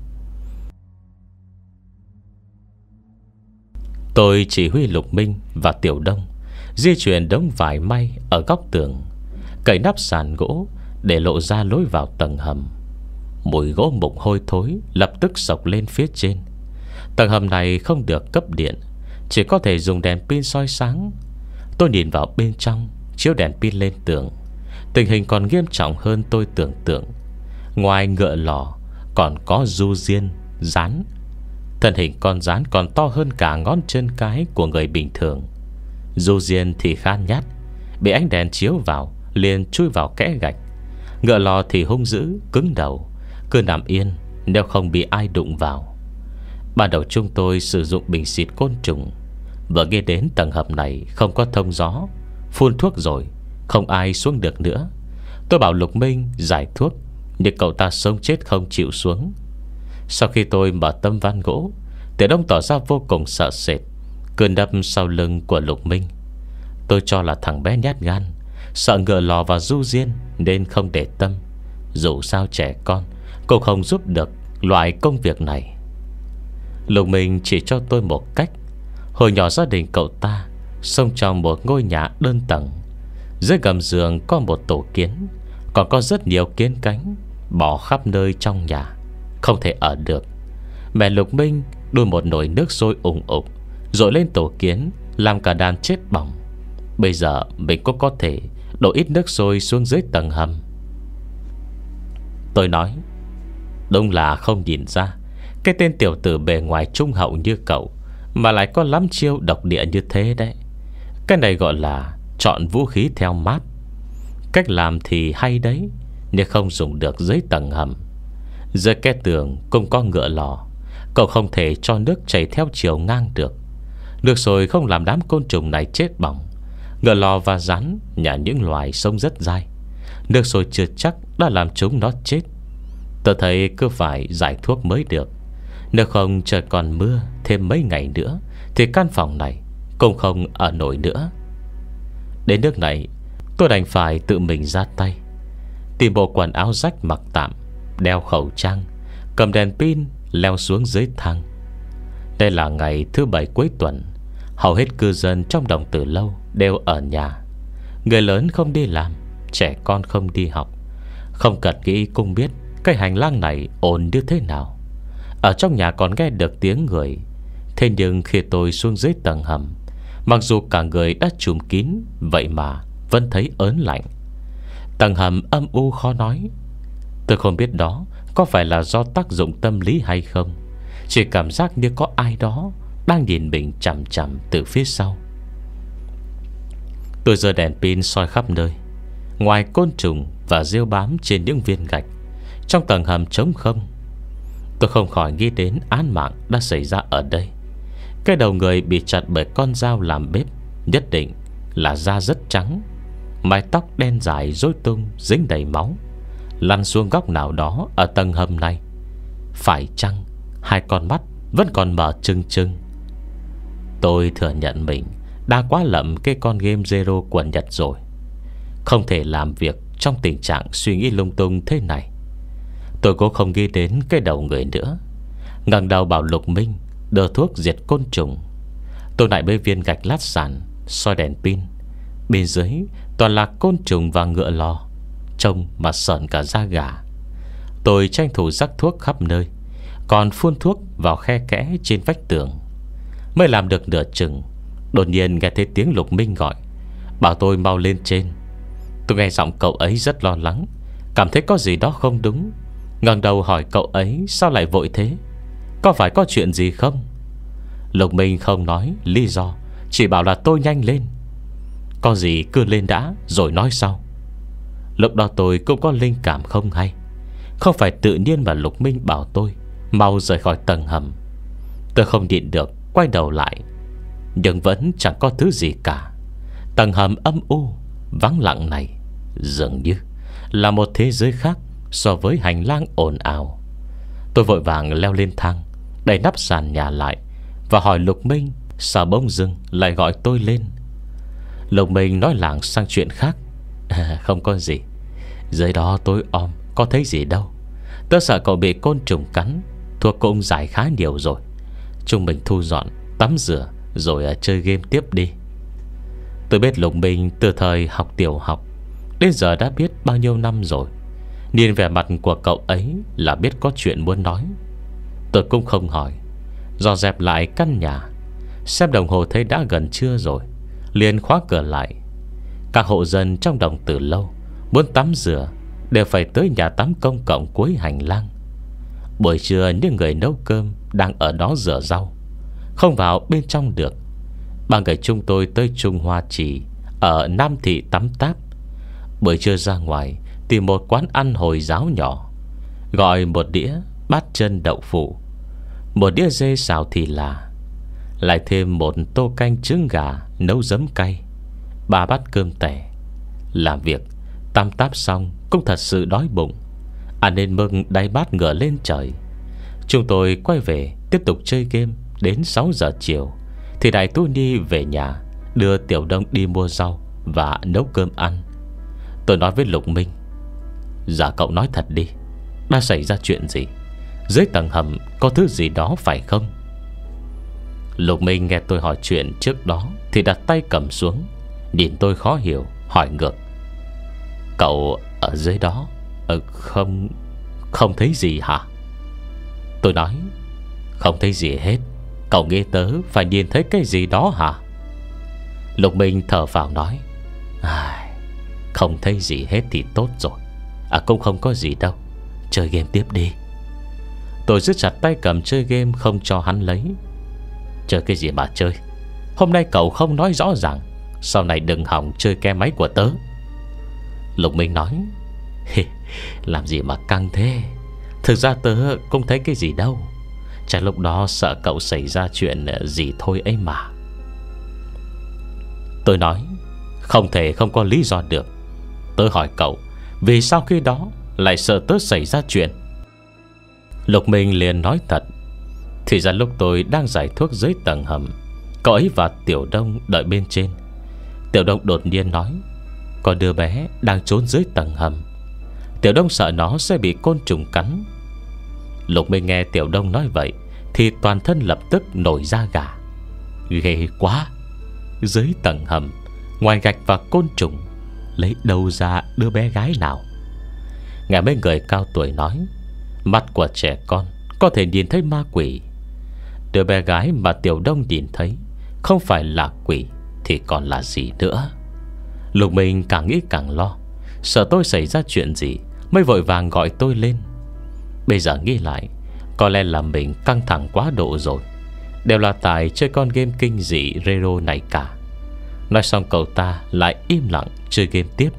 [SPEAKER 1] Tôi chỉ huy Lục Minh và Tiểu Đông di chuyển đống vải may ở góc tường, cậy nắp sàn gỗ để lộ ra lối vào tầng hầm. Mùi gỗ mục hôi thối lập tức sộc lên phía trên. Tầng hầm này không được cấp điện, chỉ có thể dùng đèn pin soi sáng. Tôi nhìn vào bên trong, chiếu đèn pin lên tường. Tình hình còn nghiêm trọng hơn tôi tưởng tượng. Ngoài ngựa lò còn có du diên, rắn. Thân hình con rắn còn to hơn cả ngón chân cái của người bình thường. Du diên thì khá nhát, bị ánh đèn chiếu vào liền chui vào kẽ gạch. Ngựa lò thì hung dữ, cứng đầu, cứ nằm yên nếu không bị ai đụng vào. Ban đầu chúng tôi sử dụng bình xịt côn trùng. Vừa nghe đến tầng hầm này không có thông gió, phun thuốc rồi không ai xuống được nữa. Tôi bảo Lục Minh giải thuốc, nhưng cậu ta sống chết không chịu xuống. Sau khi tôi mở tấm ván gỗ, Tiểu Đông tỏ ra vô cùng sợ sệt, cứ nấp sau lưng của Lục Minh. Tôi cho là thằng bé nhát gan, sợ ngựa lò và du diên nên không để tâm. Dù sao trẻ con cũng không giúp được loại công việc này. Lục Minh chỉ cho tôi một cách. Hồi nhỏ gia đình cậu ta sống trong một ngôi nhà đơn tầng. Dưới gầm giường có một tổ kiến, còn có rất nhiều kiến cánh bỏ khắp nơi trong nhà, không thể ở được. Mẹ Lục Minh đun một nồi nước sôi ủng ục rồi lên tổ kiến, làm cả đàn chết bỏng. Bây giờ mình cũng có thể đổ ít nước sôi xuống dưới tầng hầm. Tôi nói, đúng là không nhìn ra cái tên tiểu tử bề ngoài trung hậu như cậu mà lại có lắm chiêu độc địa như thế đấy. Cái này gọi là chọn vũ khí theo mát. Cách làm thì hay đấy, nhưng không dùng được dưới tầng hầm. Dưới cái tường cũng có ngựa lò. Cậu không thể cho nước chảy theo chiều ngang được. Nước sôi không làm đám côn trùng này chết bỏng. Ngựa lò và rắn nhà những loài sống rất dai. Nước sôi chưa chắc đã làm chúng nó chết. Tôi thấy cứ phải giải thuốc mới được. Nếu không trời còn mưa thêm mấy ngày nữa thì căn phòng này cũng không ở nổi nữa. Đến nước này tôi đành phải tự mình ra tay. Tìm bộ quần áo rách mặc tạm, đeo khẩu trang, cầm đèn pin leo xuống dưới thang. Đây là ngày thứ bảy cuối tuần. Hầu hết cư dân trong Đồng Tử Lâu đều ở nhà. Người lớn không đi làm, trẻ con không đi học. Không cần nghĩ cũng biết cái hành lang này ồn như thế nào. Ở trong nhà còn nghe được tiếng người. Thế nhưng khi tôi xuống dưới tầng hầm, mặc dù cả người đã trùm kín, vậy mà vẫn thấy ớn lạnh. Tầng hầm âm u khó nói. Tôi không biết đó có phải là do tác dụng tâm lý hay không. Chỉ cảm giác như có ai đó đang nhìn mình chằm chằm từ phía sau. Tôi giơ đèn pin soi khắp nơi. Ngoài côn trùng và rêu bám trên những viên gạch, trong tầng hầm trống không. Tôi không khỏi nghĩ đến án mạng đã xảy ra ở đây. Cái đầu người bị chặt bởi con dao làm bếp nhất định là da rất trắng, mái tóc đen dài rối tung dính đầy máu, lăn xuống góc nào đó ở tầng hầm này. Phải chăng hai con mắt vẫn còn mở trừng trừng? Tôi thừa nhận mình đã quá lậm cái con game Zero của Nhật rồi. Không thể làm việc trong tình trạng suy nghĩ lung tung thế này. Tôi cũng không nghĩ đến cái đầu người nữa. ngẩng đầu bảo Lục Minh đưa thuốc diệt côn trùng. Tôi lại bê viên gạch lát sàn, soi đèn pin. Bên dưới toàn là côn trùng và ngựa lò, trông mà sởn cả da gà. Tôi tranh thủ rắc thuốc khắp nơi, còn phun thuốc vào khe kẽ trên vách tường. Mới làm được nửa chừng, đột nhiên nghe thấy tiếng Lục Minh gọi, bảo tôi mau lên trên. Tôi nghe giọng cậu ấy rất lo lắng, cảm thấy có gì đó không đúng. ngẩng đầu hỏi cậu ấy sao lại vội thế, có phải có chuyện gì không. Lục Minh không nói lý do, chỉ bảo là tôi nhanh lên. Có gì cứ lên đã rồi nói sau. Lúc đó tôi cũng có linh cảm không hay. Không phải tự nhiên mà Lục Minh bảo tôi mau rời khỏi tầng hầm. Tôi không nhịn được quay đầu lại, nhưng vẫn chẳng có thứ gì cả. Tầng hầm âm u vắng lặng này dường như là một thế giới khác so với hành lang ồn ào. Tôi vội vàng leo lên thang, đẩy nắp sàn nhà lại và hỏi Lục Minh sao bỗng dưng lại gọi tôi lên. Lục Minh nói lảng sang chuyện khác. à, Không có gì, dưới đó tối om có thấy gì đâu. Tớ sợ cậu bị côn trùng cắn, thuốc cũng giải khá nhiều rồi. Chúng mình thu dọn, tắm rửa rồi chơi game tiếp đi. Tôi biết Lục Minh từ thời học tiểu học đến giờ đã biết bao nhiêu năm rồi. Nhìn vẻ mặt của cậu ấy là biết có chuyện muốn nói. Tôi cũng không hỏi, dò dẹp lại căn nhà, xem đồng hồ thấy đã gần trưa rồi, liền khóa cửa lại. Các hộ dân trong Đồng Tử Lâu muốn tắm rửa đều phải tới nhà tắm công cộng cuối hành lang. Buổi trưa những người nấu cơm đang ở đó rửa rau, không vào bên trong được. Ba người chúng tôi tới Trung Hoa Trì ở Nam Thị tắm táp. Buổi trưa ra ngoài tìm một quán ăn Hồi giáo nhỏ, gọi một đĩa bát chân đậu phụ, một đĩa dê xào thì là, lại thêm một tô canh trứng gà nấu giấm cay, ba bát cơm tẻ. Làm việc tắm táp xong cũng thật sự đói bụng, ăn nên mừng đáy bát ngửa lên trời. Chúng tôi quay về tiếp tục chơi game. Đến sáu giờ chiều thì Đại Tu Ni về nhà đưa Tiểu Đông đi mua rau và nấu cơm ăn. Tôi nói với Lục Minh, dạ cậu nói thật đi, đã xảy ra chuyện gì? Dưới tầng hầm có thứ gì đó phải không? Lục Minh nghe tôi hỏi chuyện trước đó thì đặt tay cầm xuống, nhìn tôi khó hiểu, hỏi ngược, cậu ở dưới đó ờ, Không Không thấy gì hả? Tôi nói, không thấy gì hết. Cậu nghĩ tớ phải nhìn thấy cái gì đó hả? Lục Minh thở phào nói, à, không thấy gì hết thì tốt rồi. À cũng không có gì đâu, chơi game tiếp đi. Tôi giữ chặt tay cầm chơi game không cho hắn lấy. Chơi cái gì mà chơi, hôm nay cậu không nói rõ ràng, sau này đừng hỏng chơi ke máy của tớ. Lục Minh nói, làm gì mà căng thế, Thực ra tớ cũng thấy cái gì đâu. Chắc lúc đó sợ cậu xảy ra chuyện gì thôi ấy mà. Tôi nói không thể không có lý do được. Tớ hỏi cậu vì sao khi đó lại sợ tớ xảy ra chuyện. Lục Minh liền nói thật. Thì ra lúc tôi đang giải thuốc dưới tầng hầm, cậu ấy và Tiểu Đông đợi bên trên. Tiểu Đông đột nhiên nói có đứa bé đang trốn dưới tầng hầm. Tiểu Đông sợ nó sẽ bị côn trùng cắn. Lục Minh nghe Tiểu Đông nói vậy thì toàn thân lập tức nổi da gà. Ghê quá. Dưới tầng hầm, ngoài gạch và côn trùng, lấy đâu ra đứa bé gái nào? Nghe mấy người cao tuổi nói, mắt của trẻ con có thể nhìn thấy ma quỷ. Đứa bé gái mà Tiểu Đông nhìn thấy không phải là quỷ thì còn là gì nữa? Lục Minh càng nghĩ càng lo, sợ tôi xảy ra chuyện gì, mới vội vàng gọi tôi lên. Bây giờ nghĩ lại, có lẽ là mình căng thẳng quá độ rồi. Đều là tại chơi con game kinh dị Rero này cả. Nói xong cậu ta lại im lặng chơi game tiếp.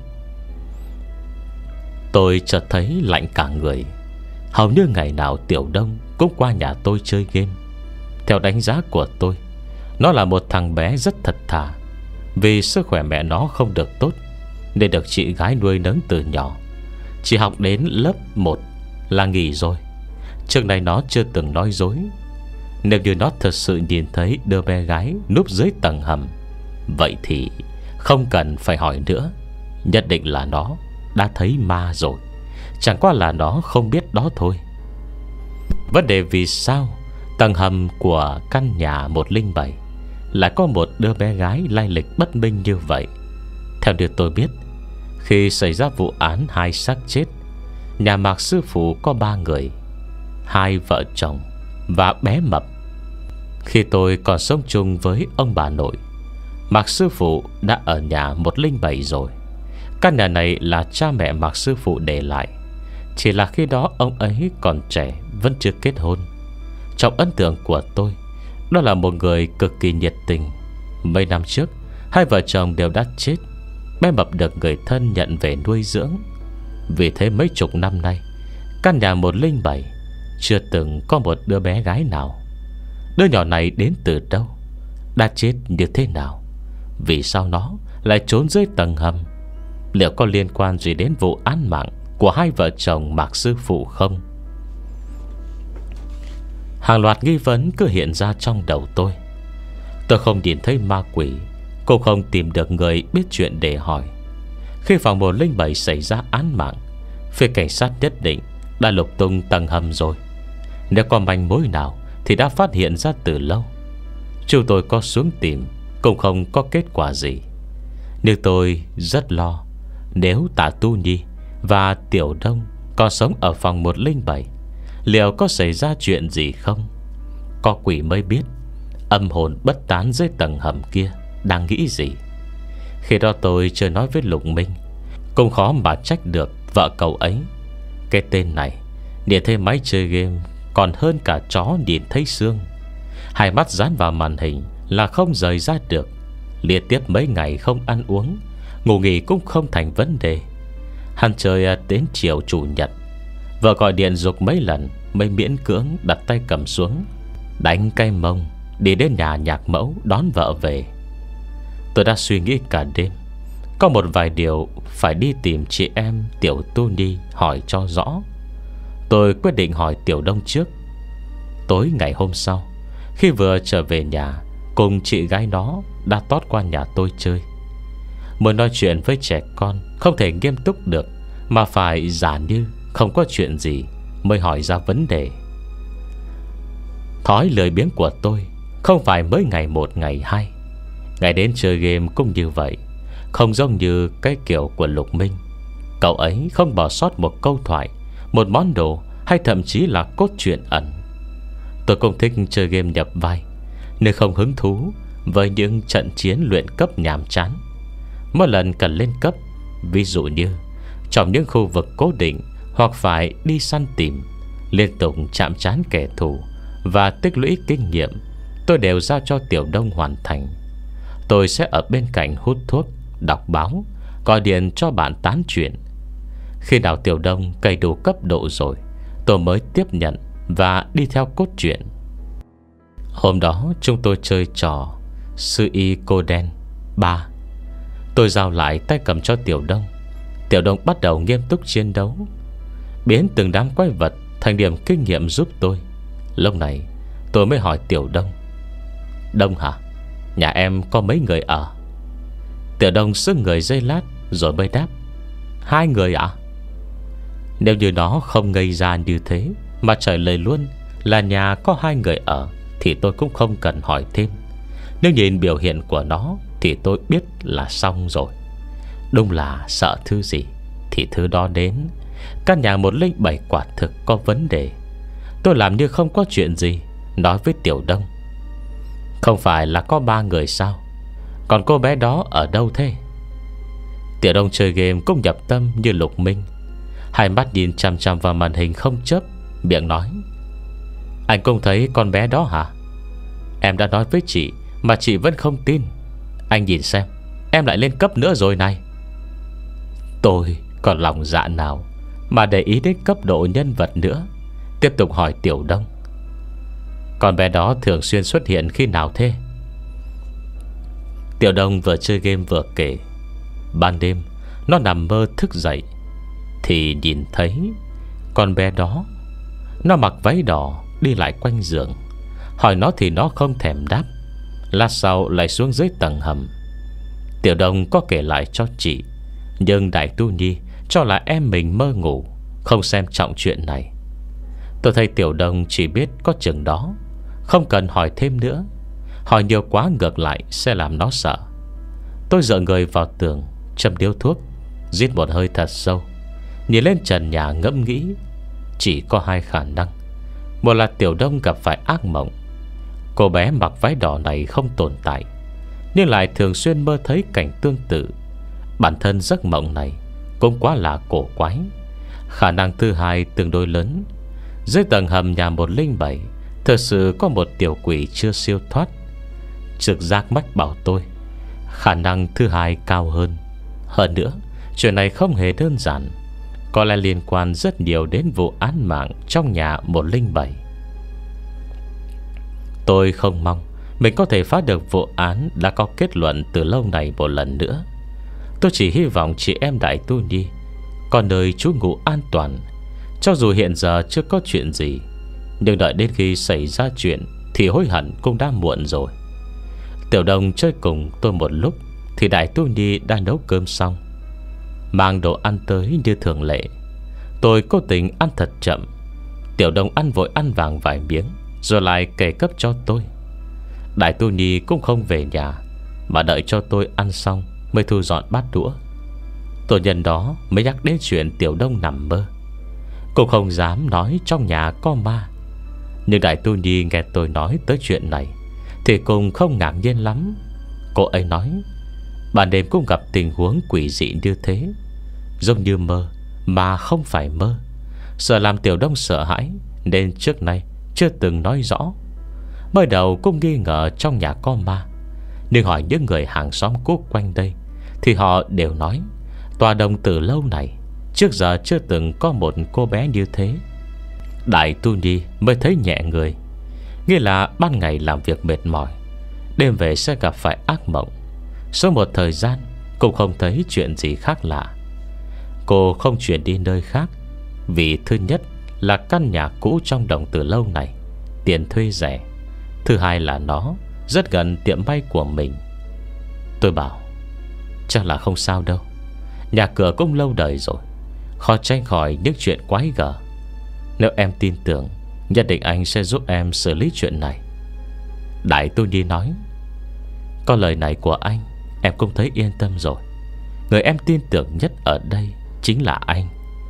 [SPEAKER 1] Tôi chợt thấy lạnh cả người. Hầu như ngày nào Tiểu Đông cũng qua nhà tôi chơi game. Theo đánh giá của tôi, nó là một thằng bé rất thật thà. Vì sức khỏe mẹ nó không được tốt nên được chị gái nuôi nấng từ nhỏ. Chỉ học đến lớp một là nghỉ rồi. Trước này nó chưa từng nói dối. Nếu như nó thật sự nhìn thấy đứa bé gái núp dưới tầng hầm, vậy thì không cần phải hỏi nữa, nhất định là nó đã thấy ma rồi. Chẳng qua là nó không biết đó thôi. Vấn đề vì sao tầng hầm của căn nhà một không bảy lại có một đứa bé gái lai lịch bất minh như vậy? Theo điều tôi biết, khi xảy ra vụ án hai xác chết, nhà Mạc sư phụ có ba người, hai vợ chồng và bé mập. Khi tôi còn sống chung với ông bà nội, Mạc sư phụ đã ở nhà một không bảy rồi. Căn nhà này là cha mẹ Mạc sư phụ để lại. Chỉ là khi đó ông ấy còn trẻ, vẫn chưa kết hôn. Trong ấn tượng của tôi, đó là một người cực kỳ nhiệt tình. Mấy năm trước, hai vợ chồng đều đã chết. Bé mập được người thân nhận về nuôi dưỡng. Vì thế mấy chục năm nay, căn nhà một không bảy chưa từng có một đứa bé gái nào. Đứa nhỏ này đến từ đâu, đã chết như thế nào, vì sao nó lại trốn dưới tầng hầm? Liệu có liên quan gì đến vụ án mạng của hai vợ chồng Mạc sư phụ không? Hàng loạt nghi vấn cứ hiện ra trong đầu tôi. Tôi không nhìn thấy ma quỷ, cũng không tìm được người biết chuyện để hỏi. Khi phòng một không bảy xảy ra án mạng, phía cảnh sát nhất định đã lục tung tầng hầm rồi. Nếu có manh mối nào thì đã phát hiện ra từ lâu. Chúng tôi có xuống tìm cũng không có kết quả gì. Nhưng tôi rất lo, nếu Tạ Tu Nhi và Tiểu Đông còn sống ở phòng một không bảy, liệu có xảy ra chuyện gì không? Có quỷ mới biết âm hồn bất tán dưới tầng hầm kia đang nghĩ gì. Khi đó tôi chưa nói với Lục Minh, cũng khó mà trách được vợ cậu ấy. Cái tên này nhìn thấy máy chơi game còn hơn cả chó nhìn thấy xương. Hai mắt dán vào màn hình là không rời ra được. Liên tiếp mấy ngày không ăn uống, ngủ nghỉ cũng không thành vấn đề. Hắn chơi đến chiều chủ nhật, vợ gọi điện giục mấy lần mới miễn cưỡng đặt tay cầm xuống, đánh cây mông đi đến nhà nhạc mẫu đón vợ về. Tôi đã suy nghĩ cả đêm. Có một vài điều phải đi tìm chị em Tiểu Tu Nhi hỏi cho rõ. Tôi quyết định hỏi Tiểu Đông trước. Tối ngày hôm sau, khi vừa trở về nhà, cùng chị gái nó đã tót qua nhà tôi chơi. Muốn nói chuyện với trẻ con không thể nghiêm túc được, mà phải giả như không có chuyện gì mới hỏi ra vấn đề. Thói lười biếng của tôi không phải mới ngày một ngày hai. Ngày đến chơi game cũng như vậy. Không giống như cái kiểu của Lục Minh. Cậu ấy không bỏ sót một câu thoại, một món đồ, hay thậm chí là cốt truyện ẩn. Tôi cũng thích chơi game nhập vai, nên không hứng thú với những trận chiến luyện cấp nhàm chán. Mỗi lần cần lên cấp, ví dụ như trong những khu vực cố định, hoặc phải đi săn tìm, liên tục chạm trán kẻ thù và tích lũy kinh nghiệm, tôi đều giao cho Tiểu Đông hoàn thành. Tôi sẽ ở bên cạnh hút thuốc, đọc báo, gọi điện cho bạn tán chuyện. Khi nào Tiểu Đông cày đủ cấp độ rồi, tôi mới tiếp nhận và đi theo cốt truyện. Hôm đó chúng tôi chơi trò Sư y cô đen ba. Tôi giao lại tay cầm cho Tiểu Đông. Tiểu Đông bắt đầu nghiêm túc chiến đấu, biến từng đám quái vật thành điểm kinh nghiệm giúp tôi. Lúc này tôi mới hỏi Tiểu Đông: Đông hả? Nhà em có mấy người ở? Tiểu Đông sững người giây lát rồi mới đáp: Hai người ạ. Nếu như nó không ngây ra như thế mà trả lời luôn là nhà có hai người ở thì tôi cũng không cần hỏi thêm. Nếu nhìn biểu hiện của nó thì tôi biết là xong rồi. Đúng là sợ thứ gì thì thứ đó đến. Căn nhà một linh bảy quả thực có vấn đề. Tôi làm như không có chuyện gì, nói với Tiểu Đông: Không phải là có ba người sao? Còn cô bé đó ở đâu thế? Tiểu Đông chơi game cũng nhập tâm như lục minh, hai mắt nhìn chằm chằm vào màn hình không chớp, miệng nói: Anh cũng thấy con bé đó hả? Em đã nói với chị mà chị vẫn không tin. Anh nhìn xem, em lại lên cấp nữa rồi này. Tôi còn lòng dạ nào mà để ý đến cấp độ nhân vật nữa. Tiếp tục hỏi Tiểu Đông: Con bé đó thường xuyên xuất hiện khi nào thế? Tiểu Đông vừa chơi game vừa kể: Ban đêm nó nằm mơ thức dậy thì nhìn thấy con bé đó. Nó mặc váy đỏ đi lại quanh giường. Hỏi nó thì nó không thèm đáp. Lát sau lại xuống dưới tầng hầm. Tiểu Đông có kể lại cho chị, nhưng Đại Tu Nhi cho là em mình mơ ngủ, không xem trọng chuyện này. Tôi thấy Tiểu Đông chỉ biết có chừng đó, không cần hỏi thêm nữa. Hỏi nhiều quá ngược lại sẽ làm nó sợ. Tôi dựa người vào tường, châm điếu thuốc, rít một hơi thật sâu, nhìn lên trần nhà ngẫm nghĩ. Chỉ có hai khả năng: một là Tiểu Đông gặp phải ác mộng. Cô bé mặc váy đỏ này không tồn tại, nhưng lại thường xuyên mơ thấy cảnh tương tự. Bản thân giấc mộng này cũng quá là cổ quái. Khả năng thứ hai tương đối lớn: dưới tầng hầm nhà một linh bảy thật sự có một tiểu quỷ chưa siêu thoát. Trực giác mách bảo tôi khả năng thứ hai cao hơn. Hơn nữa, chuyện này không hề đơn giản, có lẽ liên quan rất nhiều đến vụ án mạng trong nhà một linh bảy. Tôi không mong mình có thể phá được vụ án đã có kết luận từ lâu này một lần nữa. Tôi chỉ hy vọng chị em Đại Tu Nhi có nơi trú ngụ an toàn. Cho dù hiện giờ chưa có chuyện gì, nhưng đợi đến khi xảy ra chuyện thì hối hận cũng đã muộn rồi. Tiểu Đông chơi cùng tôi một lúc thì Đại Tu Nhi đã nấu cơm xong, mang đồ ăn tới như thường lệ. Tôi cố tình ăn thật chậm. Tiểu Đông ăn vội ăn vàng vài miếng rồi lại kể cấp cho tôi. Đại Tu Nhi cũng không về nhà, mà đợi cho tôi ăn xong mới thu dọn bát đũa. Tôi nhân đó mới nhắc đến chuyện Tiểu Đông nằm mơ. Cô không dám nói trong nhà có ma, nhưng Đại Tu Nhi nghe tôi nói tới chuyện này thì cũng không ngạc nhiên lắm. Cô ấy nói ban đêm cũng gặp tình huống quỷ dị như thế, giống như mơ mà không phải mơ. Sợ làm Tiểu Đông sợ hãi nên trước nay chưa từng nói rõ. Mới đầu cũng nghi ngờ trong nhà có ma, nhưng hỏi những người hàng xóm cũ quanh đây thì họ đều nói tòa đồng từ lâu này trước giờ chưa từng có một cô bé như thế. Đại Tu Nhi mới thấy nhẹ người, nghĩa là ban ngày làm việc mệt mỏi, đêm về sẽ gặp phải ác mộng. Sau một thời gian cũng không thấy chuyện gì khác lạ. Cô không chuyển đi nơi khác vì thứ nhất là căn nhà cũ trong đồng từ lâu này tiền thuê rẻ, thứ hai là nó rất gần tiệm may của mình. Tôi bảo chắc là không sao đâu, nhà cửa cũng lâu đời rồi, khó tránh khỏi những chuyện quái gở. Nếu em tin tưởng, nhất định anh sẽ giúp em xử lý chuyện này. Đại Tu Nhi nói: có lời này của anh, em cũng thấy yên tâm rồi. Người em tin tưởng nhất ở đây chính là anh.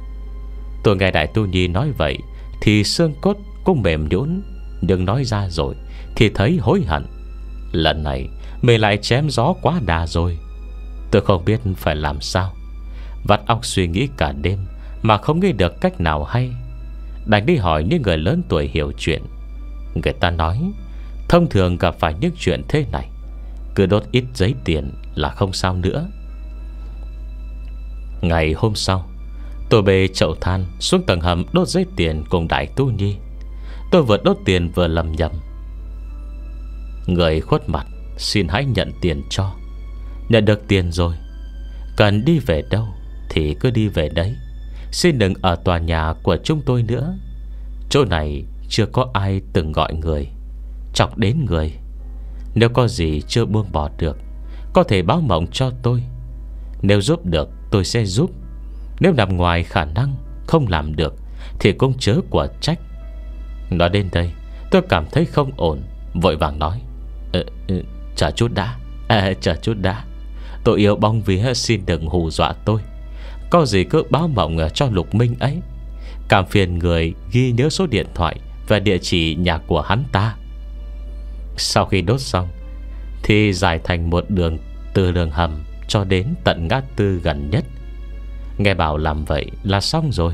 [SPEAKER 1] Tôi nghe Đại Tu Nhi nói vậy thì xương cốt cũng mềm nhũn, nhưng nói ra rồi thì thấy hối hận. Lần này mình lại chém gió quá đà rồi. Tôi không biết phải làm sao, vắt óc suy nghĩ cả đêm mà không nghĩ được cách nào hay. Đành đi hỏi những người lớn tuổi hiểu chuyện. Người ta nói thông thường gặp phải những chuyện thế này, cứ đốt ít giấy tiền là không sao nữa. Ngày hôm sau, Tôi bê chậu than xuống tầng hầm đốt giấy tiền cùng Đại Tu Nhi. Tôi vừa đốt tiền vừa lầm nhầm: người khuất mặt, xin hãy nhận tiền cho. Nhận được tiền rồi, cần đi về đâu thì cứ đi về đấy. Xin đừng ở tòa nhà của chúng tôi nữa. Chỗ này chưa có ai từng gọi người, chọc đến người. Nếu có gì chưa buông bỏ được, có thể báo mộng cho tôi. Nếu giúp được tôi sẽ giúp. Nếu nằm ngoài khả năng không làm được thì cũng chớ quả trách. Nói đến đây tôi cảm thấy không ổn, vội vàng nói: ờ, ờ, Chờ chút đã, à, chờ chút đã. Tôi yêu bóng vía, xin đừng hù dọa tôi. Có gì cứ báo mộng cho Lục Minh ấy. Cảm phiền người ghi nhớ số điện thoại và địa chỉ nhà của hắn ta. Sau khi đốt xong thì dài thành một đường từ đường hầm cho đến tận ngã tư gần nhất. Nghe bảo làm vậy là xong rồi.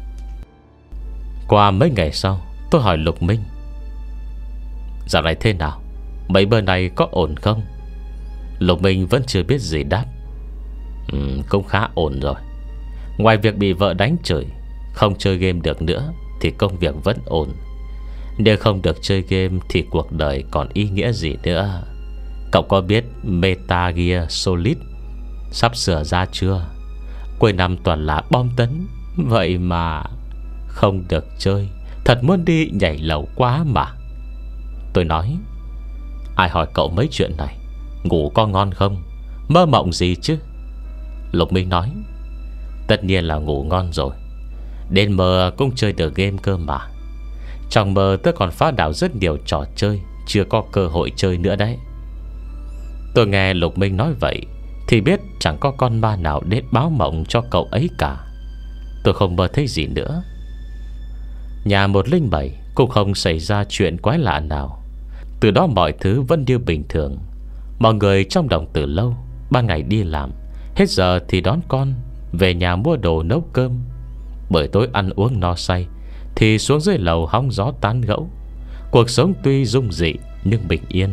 [SPEAKER 1] Qua mấy ngày sau, tôi hỏi Lục Minh: dạo này thế nào? Mấy bữa này có ổn không? Lục Minh vẫn chưa biết gì đáp: ừ, cũng khá ổn rồi. Ngoài việc bị vợ đánh chửi, không chơi game được nữa, thì công việc vẫn ổn. Nếu không được chơi game thì cuộc đời còn ý nghĩa gì nữa. Cậu có biết Metal Gear Solid sắp sửa ra chưa? Cuối năm toàn là bom tấn, vậy mà không được chơi. Thật muốn đi nhảy lầu quá mà. Tôi nói: ai hỏi cậu mấy chuyện này? Ngủ có ngon không? Mơ mộng gì chứ? Lục Minh nói: tất nhiên là ngủ ngon rồi. Đến mơ cũng chơi được game cơ mà. Trong mơ tôi còn phá đảo rất nhiều trò chơi chưa có cơ hội chơi nữa đấy. Tôi nghe Lục Minh nói vậy thì biết chẳng có con ma nào đến báo mộng cho cậu ấy cả. Tôi không mơ thấy gì nữa. Nhà một linh bảy cũng không xảy ra chuyện quái lạ nào. Từ đó mọi thứ vẫn như bình thường. Mọi người trong Đồng Tử Lâu ban ngày đi làm, hết giờ thì đón con về nhà mua đồ nấu cơm. Buổi tối ăn uống no say thì xuống dưới lầu hóng gió tán gẫu. Cuộc sống tuy dung dị nhưng bình yên.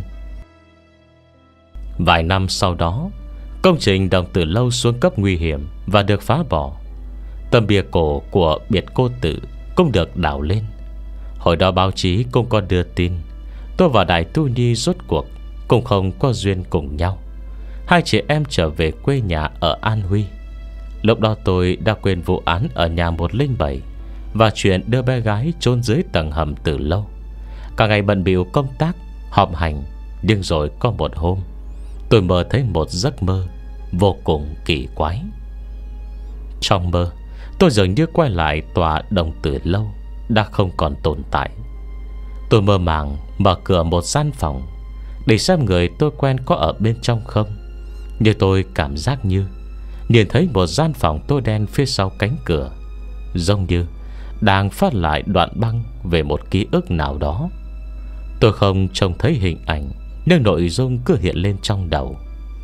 [SPEAKER 1] Vài năm sau đó, công trình Đồng Tử Lâu xuống cấp nguy hiểm và được phá bỏ. Tấm bia cổ của biệt cô tử cũng được đào lên. Hồi đó báo chí cũng có đưa tin tôi và Đại Tu Nhi rốt cuộc cũng không có duyên cùng nhau. Hai chị em trở về quê nhà ở An Huy. Lúc đó tôi đã quên vụ án ở nhà một linh bảy và chuyện đưa bé gái chôn dưới tầng hầm từ lâu. Cả ngày bận bịu công tác, họp hành. Nhưng rồi có một hôm, tôi mơ thấy một giấc mơ vô cùng kỳ quái. Trong mơ, tôi dường như quay lại tòa Đồng Tử Lâu đã không còn tồn tại. Tôi mơ màng mở cửa một gian phòng để xem người tôi quen có ở bên trong không. Nhưng tôi cảm giác như nhìn thấy một gian phòng tối đen phía sau cánh cửa, giống như đang phát lại đoạn băng về một ký ức nào đó. Tôi không trông thấy hình ảnh, nhưng nội dung cứ hiện lên trong đầu.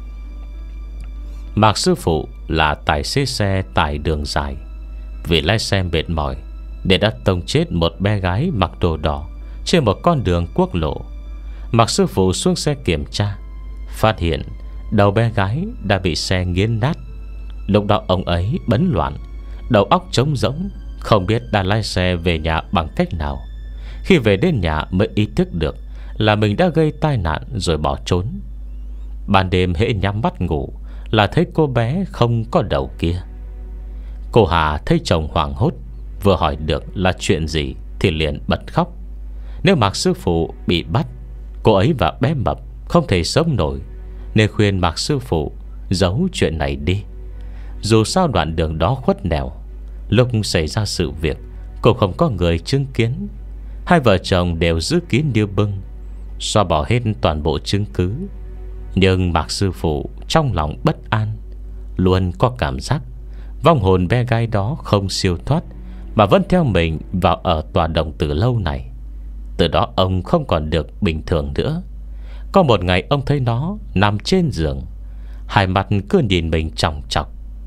[SPEAKER 1] Mạc sư phụ là tài xế xe tải đường dài. Vì lái xe mệt mỏi nên đã tông chết một bé gái mặc đồ đỏ trên một con đường quốc lộ. Mạc sư phụ xuống xe kiểm tra, phát hiện đầu bé gái đã bị xe nghiến nát. Lúc đó ông ấy bấn loạn, đầu óc trống rỗng, không biết đã lái xe về nhà bằng cách nào. Khi về đến nhà mới ý thức được là mình đã gây tai nạn rồi bỏ trốn. Ban đêm hễ nhắm mắt ngủ là thấy cô bé không có đầu kia. Cô Hà thấy chồng hoảng hốt, vừa hỏi được là chuyện gì thì liền bật khóc. Nếu Mạc sư phụ bị bắt, cô ấy và bé Mập không thể sống nổi, nên khuyên Mạc sư phụ giấu chuyện này đi. Dù sao đoạn đường đó khuất nẻo, lúc xảy ra sự việc cũng không có người chứng kiến. Hai vợ chồng đều giữ kín như bưng, xóa bỏ hết toàn bộ chứng cứ. Nhưng Mạc sư phụ trong lòng bất an, luôn có cảm giác vong hồn bé gái đó không siêu thoát mà vẫn theo mình vào ở tòa Đồng Tử Lâu này. Từ đó ông không còn được bình thường nữa. Có một ngày ông thấy nó nằm trên giường, hai mặt cứ nhìn mình chòng chọc.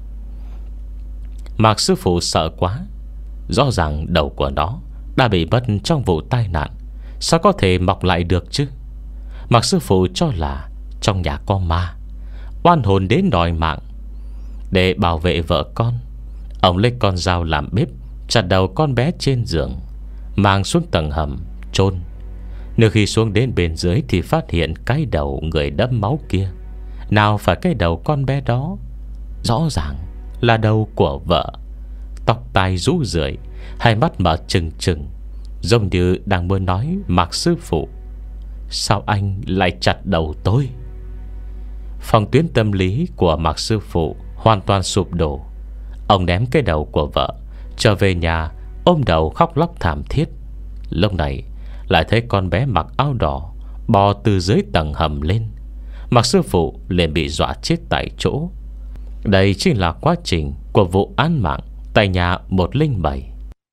[SPEAKER 1] Mạc sư phụ sợ quá. Rõ ràng đầu của nó đã bị mất trong vụ tai nạn, sao có thể mọc lại được chứ? Mạc sư phụ cho là trong nhà có ma, oan hồn đến đòi mạng. Để bảo vệ vợ con, Ông lấy con dao làm bếp, chặt đầu con bé trên giường, mang xuống tầng hầm chôn. Nếu khi xuống đến bên dưới thì phát hiện cái đầu người đẫm máu kia nào phải cái đầu con bé đó, rõ ràng là đầu của vợ. Tóc tai rũ rượi, hai mắt mở trừng trừng, giống như đang muốn nói Mạc sư phụ: sao anh lại chặt đầu tôi? Phòng tuyến tâm lý của Mạc sư phụ hoàn toàn sụp đổ. Ông ném cái đầu của vợ, trở về nhà, ôm đầu khóc lóc thảm thiết. Lúc này lại thấy con bé mặc áo đỏ bò từ dưới tầng hầm lên. Mạc sư phụ liền bị dọa chết tại chỗ. Đây chính là quá trình của vụ án mạng tại nhà một linh bảy.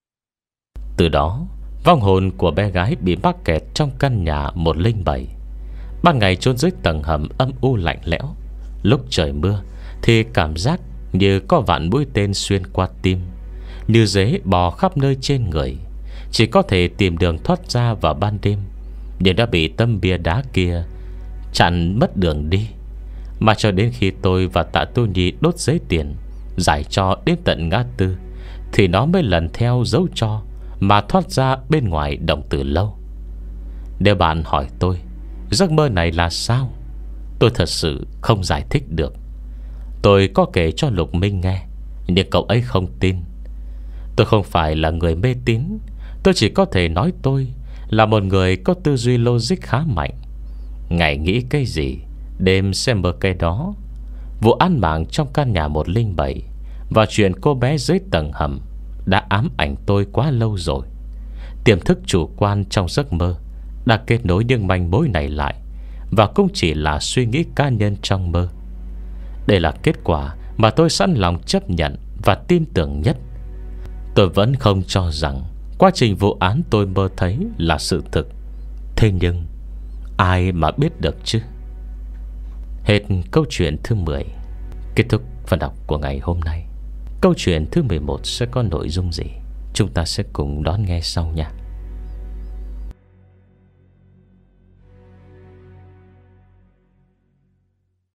[SPEAKER 1] Từ đó, vong hồn của bé gái bị mắc kẹt trong căn nhà một linh bảy. Ban ngày chôn dưới tầng hầm âm u lạnh lẽo, lúc trời mưa thì cảm giác như có vạn mũi tên xuyên qua tim, như dế bò khắp nơi trên người. Chỉ có thể tìm đường thoát ra vào ban đêm, nhưng đã bị tấm bia đá kia chặn mất đường đi. Mà cho đến khi tôi và Tạ Tu Nhi đốt giấy tiền giải cho đến tận ngã tư, thì nó mới lần theo dấu cho mà thoát ra bên ngoài Đồng Tử Lâu. Nếu bạn hỏi tôi giấc mơ này là sao, tôi thật sự không giải thích được. Tôi có kể cho Lục Minh nghe, nhưng cậu ấy không tin. Tôi không phải là người mê tín. Tôi chỉ có thể nói tôi là một người có tư duy logic khá mạnh. Ngày nghĩ cái gì, đêm xem mơ cái đó. Vụ án mạng trong căn nhà một linh bảy và chuyện cô bé dưới tầng hầm đã ám ảnh tôi quá lâu rồi. Tiềm thức chủ quan trong giấc mơ đã kết nối những manh mối này lại, và cũng chỉ là suy nghĩ cá nhân trong mơ. Đây là kết quả mà tôi sẵn lòng chấp nhận và tin tưởng nhất. Tôi vẫn không cho rằng quá trình vụ án tôi mơ thấy là sự thực. Thế nhưng ai mà biết được chứ. Hết câu chuyện thứ mười. Kết thúc phần đọc của ngày hôm nay. Câu chuyện thứ mười một sẽ có nội dung gì, chúng ta sẽ cùng đón nghe sau nha.